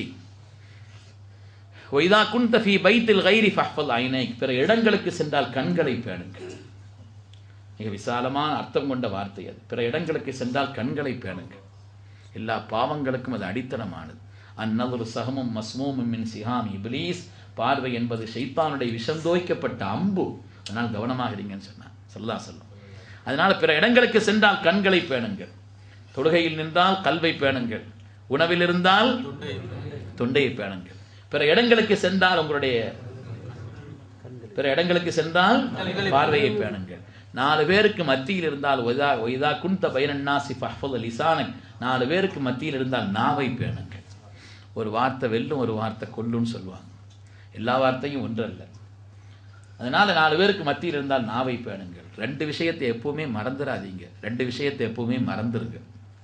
வைதா குன்த ஃபீ பைத்தில் கைரி ஃபஹ்ஃபல் ஐனைக், பிற இடங்களுக்கு சென்றால் கண்களை பேணுங்கள். மிக விசாலமான அர்த்தம் கொண்ட வார்த்தை அது. பிற இடங்களுக்கு சென்றால் கண்களை பேணுங்கள். எல்லா பாவங்களுக்கும் அது அடித்தளமானது. அந்நதுரு சகமும் மஸ்மூமும் மின் சிஹாம் இப்லீஸ், பார்வை என்பது ஷைத்தானுடைய விஷம் தோய்க்கப்பட்ட அம்பு. அதனால் கவனமாக இருங்கன்னு சொன்னான் ஸல்லல்லாஹு அலைஹி வஸல்லம். அதனால பிற இடங்களுக்கு சென்றால் கண்களை பேணுங்கள், தொழுகையில் நின்றால் கல்வை பேணுங்கள், உணவில் இருந்தால் தொண்டையை பேணுங்கள். பிற இடங்களுக்கு சென்றால் உங்களுடைய பிற இடங்களுக்கு சென்றால் பார்வையை பேணுங்கள். 4 பேருக்கு மத்தியில் இருந்தால் ஒய்தா குன்த பைனன் நாஸி ஃபஹ்ஃபல் லிசானக், 4 பேருக்கு மத்தியில் இருந்தால் நாவை பேணுங்கள். ஒரு வார்த்தை வெல்லும், ஒரு வார்த்தை கொல்லுன்னு சொல்லுவாங்க. எல்லா வார்த்தையும் ஒன்றல்ல. அதனால 4 பேருக்கு மத்தியில் இருந்தால் நாவை பேணுங்கள். 2 விஷயத்தை எப்பவுமே மறந்துடாதீங்க. 2 விஷயத்தை எப்பவுமே மறந்துருங்க.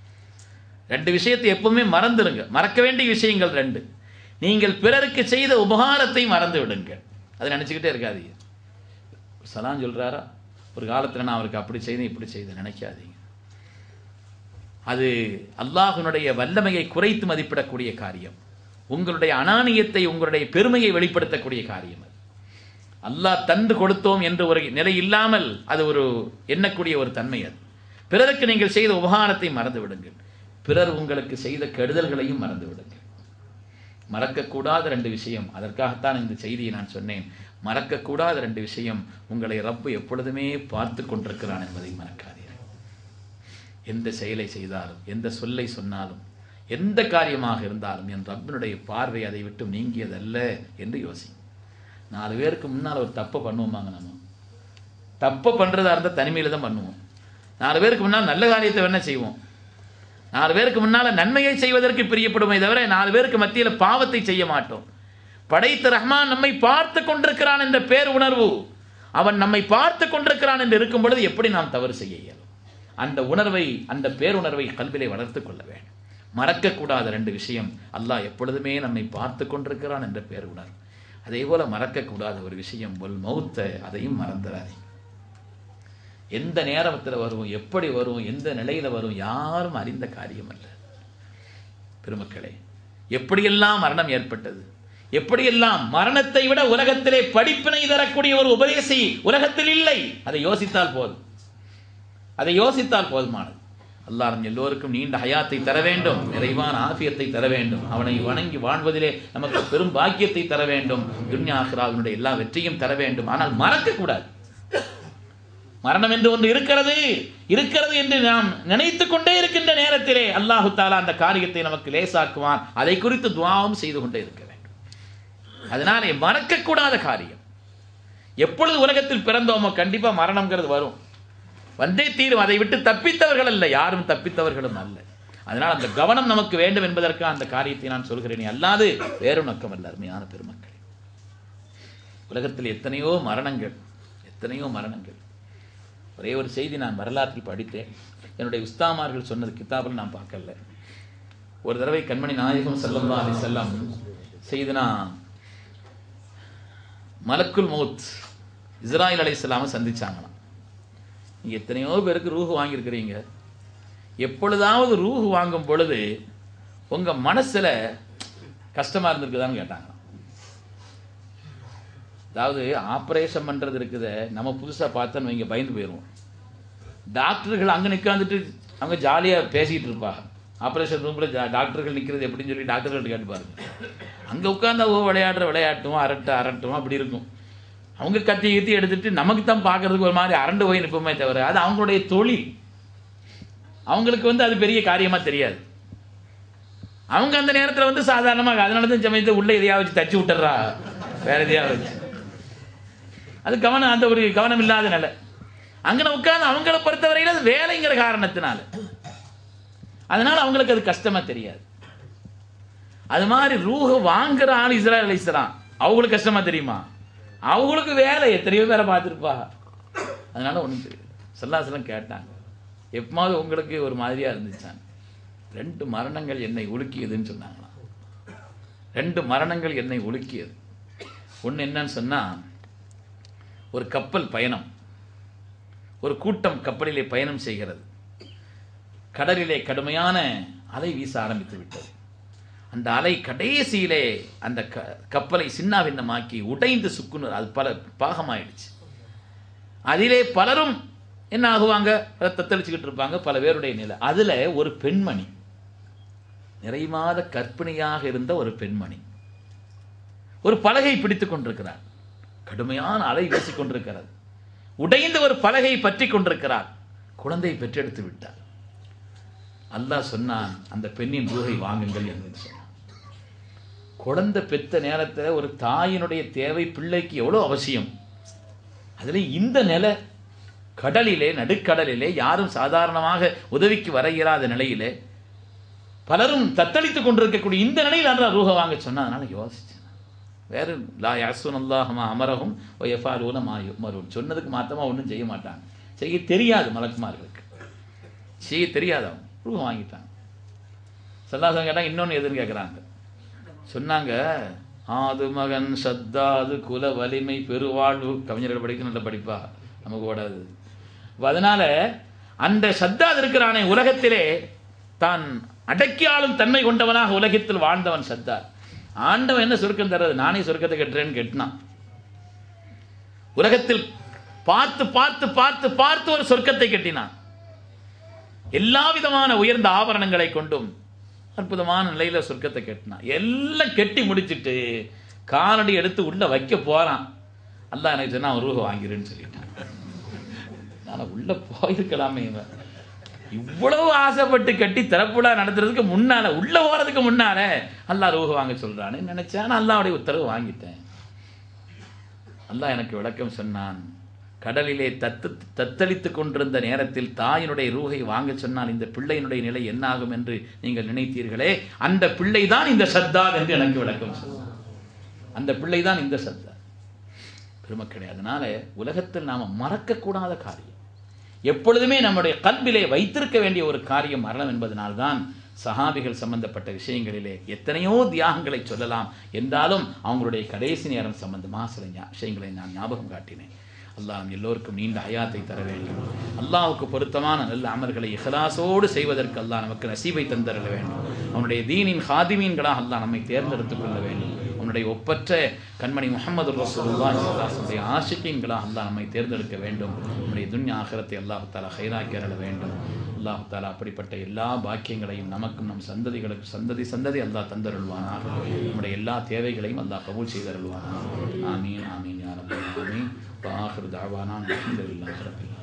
2 விஷயத்தை எப்பவுமே மறந்துருங்க. மறக்க வேண்டிய விஷயங்கள் 2. நீங்கள் பிறருக்கு செய்த உபகாரத்தை மறந்து விடுங்க. அதை நினச்சிக்கிட்டே இருக்காதீங்க. சலாம் சொல்கிறாரா, ஒரு காலத்தில் நான் அவருக்கு அப்படி செய்தேன் இப்படி செய்தேன் நினைக்காதீங்க. அது அல்லாஹ்வினுடைய வல்லமையை குறைத்து மதிப்பிடக்கூடிய காரியம். உங்களுடைய அனானியத்தை, உங்களுடைய பெருமையை வெளிப்படுத்தக்கூடிய காரியம். அல்லாஹ் தந்து கொடுத்தோம் என்று ஒரு நிலை இல்லாமல் அது ஒரு எண்ணக்கூடிய ஒரு தன்மை. அது பிறருக்கு நீங்கள் செய்த உபகாரத்தை மறந்து விடுங்கள். பிறர் உங்களுக்கு செய்த கெடுதல்களையும் மறந்து விடுங்கள். மறக்கக்கூடாத 2 விஷயம். அதற்காகத்தான் இந்த செய்தியை நான் சொன்னேன். மறக்கக்கூடாத 2 விஷயம். உங்களை ரப்பு எப்பொழுதுமே பார்த்து கொண்டிருக்கிறான் என்பதை மறக்காதீர்கள். எந்த செயலை செய்தாலும், எந்த சொல்லை சொன்னாலும், எந்த காரியமாக இருந்தாலும் என் ரப்பினுடைய பார்வை அதை விட்டு நீங்கியதல்ல என்று யோசிங்க. 4 பேருக்கு முன்னால் ஒரு தப்பை பண்ணுவோமாங்க? நம்ம தப்பை பண்ணுறதா இருந்தால் தனிமையில் தான் பண்ணுவோம். 4 பேருக்கு முன்னால் நல்ல காரியத்தை வேணா செய்வோம். 4 பேருக்கு முன்னால் நன்மையை செய்வதற்கு பிரியப்படுமே தவிர 4 பேருக்கு மத்தியில் பாவத்தை செய்ய மாட்டோம். படைத்த ரஹ்மான் நம்மை பார்த்து கொண்டிருக்கிறான் என்ற பேர் உணர்வு, அவன் நம்மை பார்த்து கொண்டிருக்கிறான் என்று இருக்கும் பொழுது எப்படி நாம் தவறு செய்ய இயலும்? அந்த உணர்வை, அந்த பேருணர்வை கல்விலே வளர்த்து கொள்ள வேண்டும். மறக்கக்கூடாத 2 விஷயம். அல்லாஹ் எப்பொழுதுமே நம்மை பார்த்து கொண்டிருக்கிறான் என்ற பேர் உணர்வு. அதே போல மறக்கக்கூடாத ஒரு விஷயம் ஒல் மௌத்த, அதையும் மறந்துடாதீங்க. எந்த நேரத்தில் வரும், எப்படி வரும், எந்த நிலையில் வரும், யாரும் அறிந்த காரியம் அல்ல. பெருமக்களே, எப்படியெல்லாம் மரணம் ஏற்பட்டது, எப்படியெல்லாம் மரணத்தை விட உலகத்திலே படிப்பினை தரக்கூடிய ஒரு உபதேசி உலகத்தில் இல்லை. அதை யோசித்தால் போதும், அதை யோசித்தால் போதுமானது. அல்லாஹ் நம் எல்லோருக்கும் நீண்ட ஹயாத்தை தர வேண்டும், நிறைவான ஆஃபியத்தை தர வேண்டும், அவனை வணங்கி வாழ்வதிலே நமக்கு பெரும் பாக்கியத்தை தர வேண்டும், துன்யா ஆகிராவினுடைய எல்லா வெற்றியும் தர வேண்டும். ஆனால் மறக்கக்கூடாது. மரணம் என்று ஒன்று இருக்கிறது என்று நாம் நினைத்துக் கொண்டே இருக்கின்ற நேரத்திலே அல்லாஹு தாலா அந்த காரியத்தை நமக்கு லேசாக்குவான். அதை குறித்து துஆவும் செய்து கொண்டே இருக்க வேண்டும். அதனாலே மறக்கக்கூடாத காரியம். எப்பொழுது உலகத்தில் பிறந்தோமோ கண்டிப்பா மரணம்ங்கிறது வரும், வந்தே தீரும். அதை விட்டு தப்பித்தவர்கள் அல்ல, யாரும் தப்பித்தவர்களும் அல்ல. அதனால் அந்த கவனம் நமக்கு வேண்டும் என்பதற்காக அந்த காரியத்தை நான் சொல்கிறேனே, அல்லாது வேறு நோக்கம் அல்ல. அருமையான பெருமக்கள், உலகத்தில் எத்தனையோ மரணங்கள், எத்தனையோ மரணங்கள். ஒரே ஒரு செய்தி நான் வரலாற்றில் படித்தேன். என்னுடைய உஸ்தாமார்கள் சொன்னது கிதாபில் நான் பார்க்கல. ஒரு தடவை கண்மணி நாயகம் ஸல்லல்லாஹு அலைஹி வஸல்லம் செய்தனா மலக்குல் மௌத் இஸ்ராயில் அலைஹிஸ்ஸலாமை சந்திச்சாங்களாம். நீங்க எத்தனையோ பேருக்கு ரூஹு வாங்கியிருக்கிறீங்க. எப்பொழுதாவது ரூஹு வாங்கும் பொழுது உங்க மனசுல கஷ்டமா இருந்திருக்குதான்னு கேட்டாங்க. அதாவது ஆப்ரேஷன் பண்ணுறது இருக்குது, நம்ம புதுசாக பார்த்தோன்னு வைங்க பயந்து போயிடுவோம். டாக்டர்கள் அங்கே நிற்காந்துட்டு அவங்க ஜாலியாக பேசிகிட்டு இருப்பாங்க. ஆப்ரேஷன் ரூமில் டாக்டர்கள் நிற்கிறது எப்படின்னு சொல்லி டாக்டர்கள் கேட்டுப்பாருங்க. அங்கே உட்காந்து அவங்க விளையாடுற விளையாட்டும் அரட்டும் அப்படி இருக்கும். அவங்க கத்தி எடுத்துட்டு நமக்கு தான் பார்க்கறதுக்கு ஒரு மாதிரி அரண்டு போய் நிற்போமே தவிர அது அவங்களுடைய தொழில். அவங்களுக்கு அது பெரிய காரியமாக தெரியாது. அவங்க அந்த நேரத்தில் சாதாரணமாக அதனால தான் சமயத்தை உள்ளே எதையாவது வச்சு தச்சு விட்டுறா, வேற எதையாவது வச்சு. அது கவனம், அந்த ஒரு கவனம் இல்லாத நிலை. அங்கே உட்காந்து அவங்கள பொறுத்தவரையில் அது வேலைங்கிற காரணத்தினால அதனால அவங்களுக்கு அது கஷ்டமா தெரியாது. அது மாதிரி ரூஹ வாங்குற ஆள் இஸ்ராயீல் அலைஹிஸ்ஸலாம் அவங்களுக்கு கஷ்டமா தெரியுமா? அவங்களுக்கு வேலை எத்தனையோ பேரை பார்த்துருப்பா. அதனால ஒன்றும் தெரியாது. ஸல்லல்லாஹு அலைஹி வஸல்லம் கேட்டாங்க, எப்பமாவது உங்களுக்கு ஒரு மாதிரியா இருந்துச்சான்? 2 மரணங்கள் என்னை உலுக்கியதுன்னு சொன்னாங்களாம். 2 மரணங்கள் என்னை உலுக்கியது. ஒன்று என்னன்னு சொன்னா, ஒரு கப்பல் பயணம், ஒரு கூட்டம் கப்பலிலே பயணம் செய்கிறது. கடலிலே கடுமையான அலை வீச ஆரம்பித்து விட்டது. அந்த அலை கடைசியிலே அந்த கப்பலை சின்னாபின்னமாக்கி உடைந்து சுக்குனர் அது பல பாகமாயிடுச்சு. அதிலே பலரும் என்ன ஆகுவாங்க, தத்தளிச்சுக்கிட்டு இருப்பாங்க, பல பேருடைய நிலை. அதுல ஒரு பெண்மணி, நிறைமாத கர்ப்பிணியாக இருந்த ஒரு பெண்மணி ஒரு பலகை பிடித்துக் கொண்டிருக்கிறார். கடுமையான அலை வீசிக் கொண்டிருக்கிறது. உடைந்த ஒரு பலகை பற்றி கொண்டிருக்கிறார். குழந்தை பெற்றெடுத்து விட்டார். அல்லாஹ் சொன்னான், அந்த பெண்ணின் ரூஹை வாங்குங்கள் என்று சொன்னான். குழந்தை பெற்ற நேரத்தில் ஒரு தாயினுடைய தேவை பிள்ளைக்கு எவ்வளோ அவசியம். அதில் இந்த நிலை, கடலிலே நடுக்கடலிலே யாரும் சாதாரணமாக உதவிக்கு வர இயலாத நிலையிலே பலரும் தத்தளித்துக் கொண்டிருக்கக்கூடிய இந்த நிலையில் அல்லாஹ் ரூஹை வாங்க சொன்னா. அதனால யோசிச்சேன், வேறு லா யஸூனல்லாஹ மா அமரஹும் வ யஃபஅலூன மா யுமரூன், சொன்னதுக்கு மாத்தமா ஒன்றும் செய்ய மாட்டாங்க. செய்ய தெரியாது, மலக்குமார்களுக்கு செய்ய தெரியாது. அவங்க ரூஹை வாங்கிட்டாங்க. ஸல்லல்லாஹு அலைஹி கேட்டாங்க, இன்னொன்று எதுன்னு கேட்குறாங்க. சொன்னாங்க, ஆது மகன் சத்தாது குல வலிமை பெருவாழ்வு. கவிஞர்கள் படிக்க நல்ல படிப்பா, நமக்கு ஓடாது. அதனால அந்த சத்தாது இருக்கிறானே, உலகத்திலே தான் அடக்கியாலும் தன்மை கொண்டவனாக உலகத்தில் வாழ்ந்தவன் சத்தார். ஆண்டவன் என்ன சொர்க்கம் தர்றது, நானே சொர்க்கத்தை கட்டுறேன்னு கெட்டினான். உலகத்தில் பார்த்து பார்த்து பார்த்து பார்த்து ஒரு சொர்க்கத்தை கட்டினான். எல்லா விதமான உயர்ந்த ஆபரணங்களை கொண்டும் அற்புதமான நிலையில சொர்க்கத்தை கட்டினான். எல்லாம் கெட்டி முடிச்சுட்டு காலடி எடுத்து உள்ள வைக்க போறான். அல்லாஹ் எனக்கு சொன்னா அவன் ரூஹை வாங்கிருன்னு சொல்லிட்டான். நான் உள்ள போயிருக்கலாமே, இவன் இவ்வளவு ஆசைப்பட்டு கட்டி திறப்புலா நடத்துறதுக்கு முன்னால, உள்ள போறதுக்கு முன்னால அல்லாஹ் ரூஹை வாங்க சொல்றான்னு நினைச்சேன். அல்லாஹ்வுடைய உத்தரவு வாங்கிட்டேன். அல்லாஹ் எனக்கு விளக்கம் சொன்னான். கடலிலே தத்தளித்துக் கொண்டிருந்த நேரத்தில் தாயினுடைய ரூஹை வாங்க சொன்னால் இந்த பிள்ளையினுடைய நிலை என்ன ஆகும் என்று நீங்கள் நினைத்தீர்களே, அந்த பிள்ளை தான் இந்த சத்தாத் என்று எனக்கு விளக்கம் சொன்னார். அந்த பிள்ளை தான் இந்த சத்தாத். பெருமக்களே, அதனால உலகத்தில் நாம மறக்கக்கூடாத காரியம், எப்பொழுதுமே நம்முடைய கல்விலே வைத்திருக்க வேண்டிய ஒரு காரியம் மரணம் என்பதனால்தான் சஹாபிகள் சம்பந்தப்பட்ட விஷயங்களிலே எத்தனையோ தியாகங்களை சொல்லலாம். என்றாலும் அவங்களுடைய கடைசி நேரம் சம்பந்தமாக சில விஷயங்களை நான் ஞாபகம் காட்டினேன். அல்லாஹ் எல்லோருக்கும் நீண்ட ஹயாத்தை தர வேண்டும். அல்லாஹ்வுக்கு பொருத்தமான நல்ல அமல்களை இஹ்லாஸோடு செய்வதற்கு அல்லாஹ் நமக்கு நசீபை தந்தரல வேண்டும். அவனுடைய தீனின் ஹாதிமீன்களாக அல்லாஹ் நம்மை தேர்ந்தெடுத்துக் கொள்ள வேண்டும். அவனுடைய ஒப்பற்ற கண்மணி முஹம்மது ரசூலுல்லாஹி ஸல்லல்லாஹு அலைஹி வஸல்லம் ஆஷிகீன்களாக அல்லாஹ் நம்மை தேர்ந்தெடுக்க வேண்டும். நம்முடைய துன்யா ஆகிரத்தை அல்லாஹ் தஆலா ஹைராக்கி அருள வேண்டும். அல்லாஹ் தஆலா அப்படிப்பட்ட எல்லா பாக்கியங்களையும் நமக்கும் நம் சந்ததிகளுக்கு சந்ததி அல்லாஹ் தந்தருள்வானாக. நம்முடைய எல்லா தேவைகளையும் அல்லாஹ் கபூல் செய்தருள்வானாக. ஆமீன் ஆமீன் யா ரப்பல் ஆலமீன். وآخر دعوانا الحمد لله رب العالمين.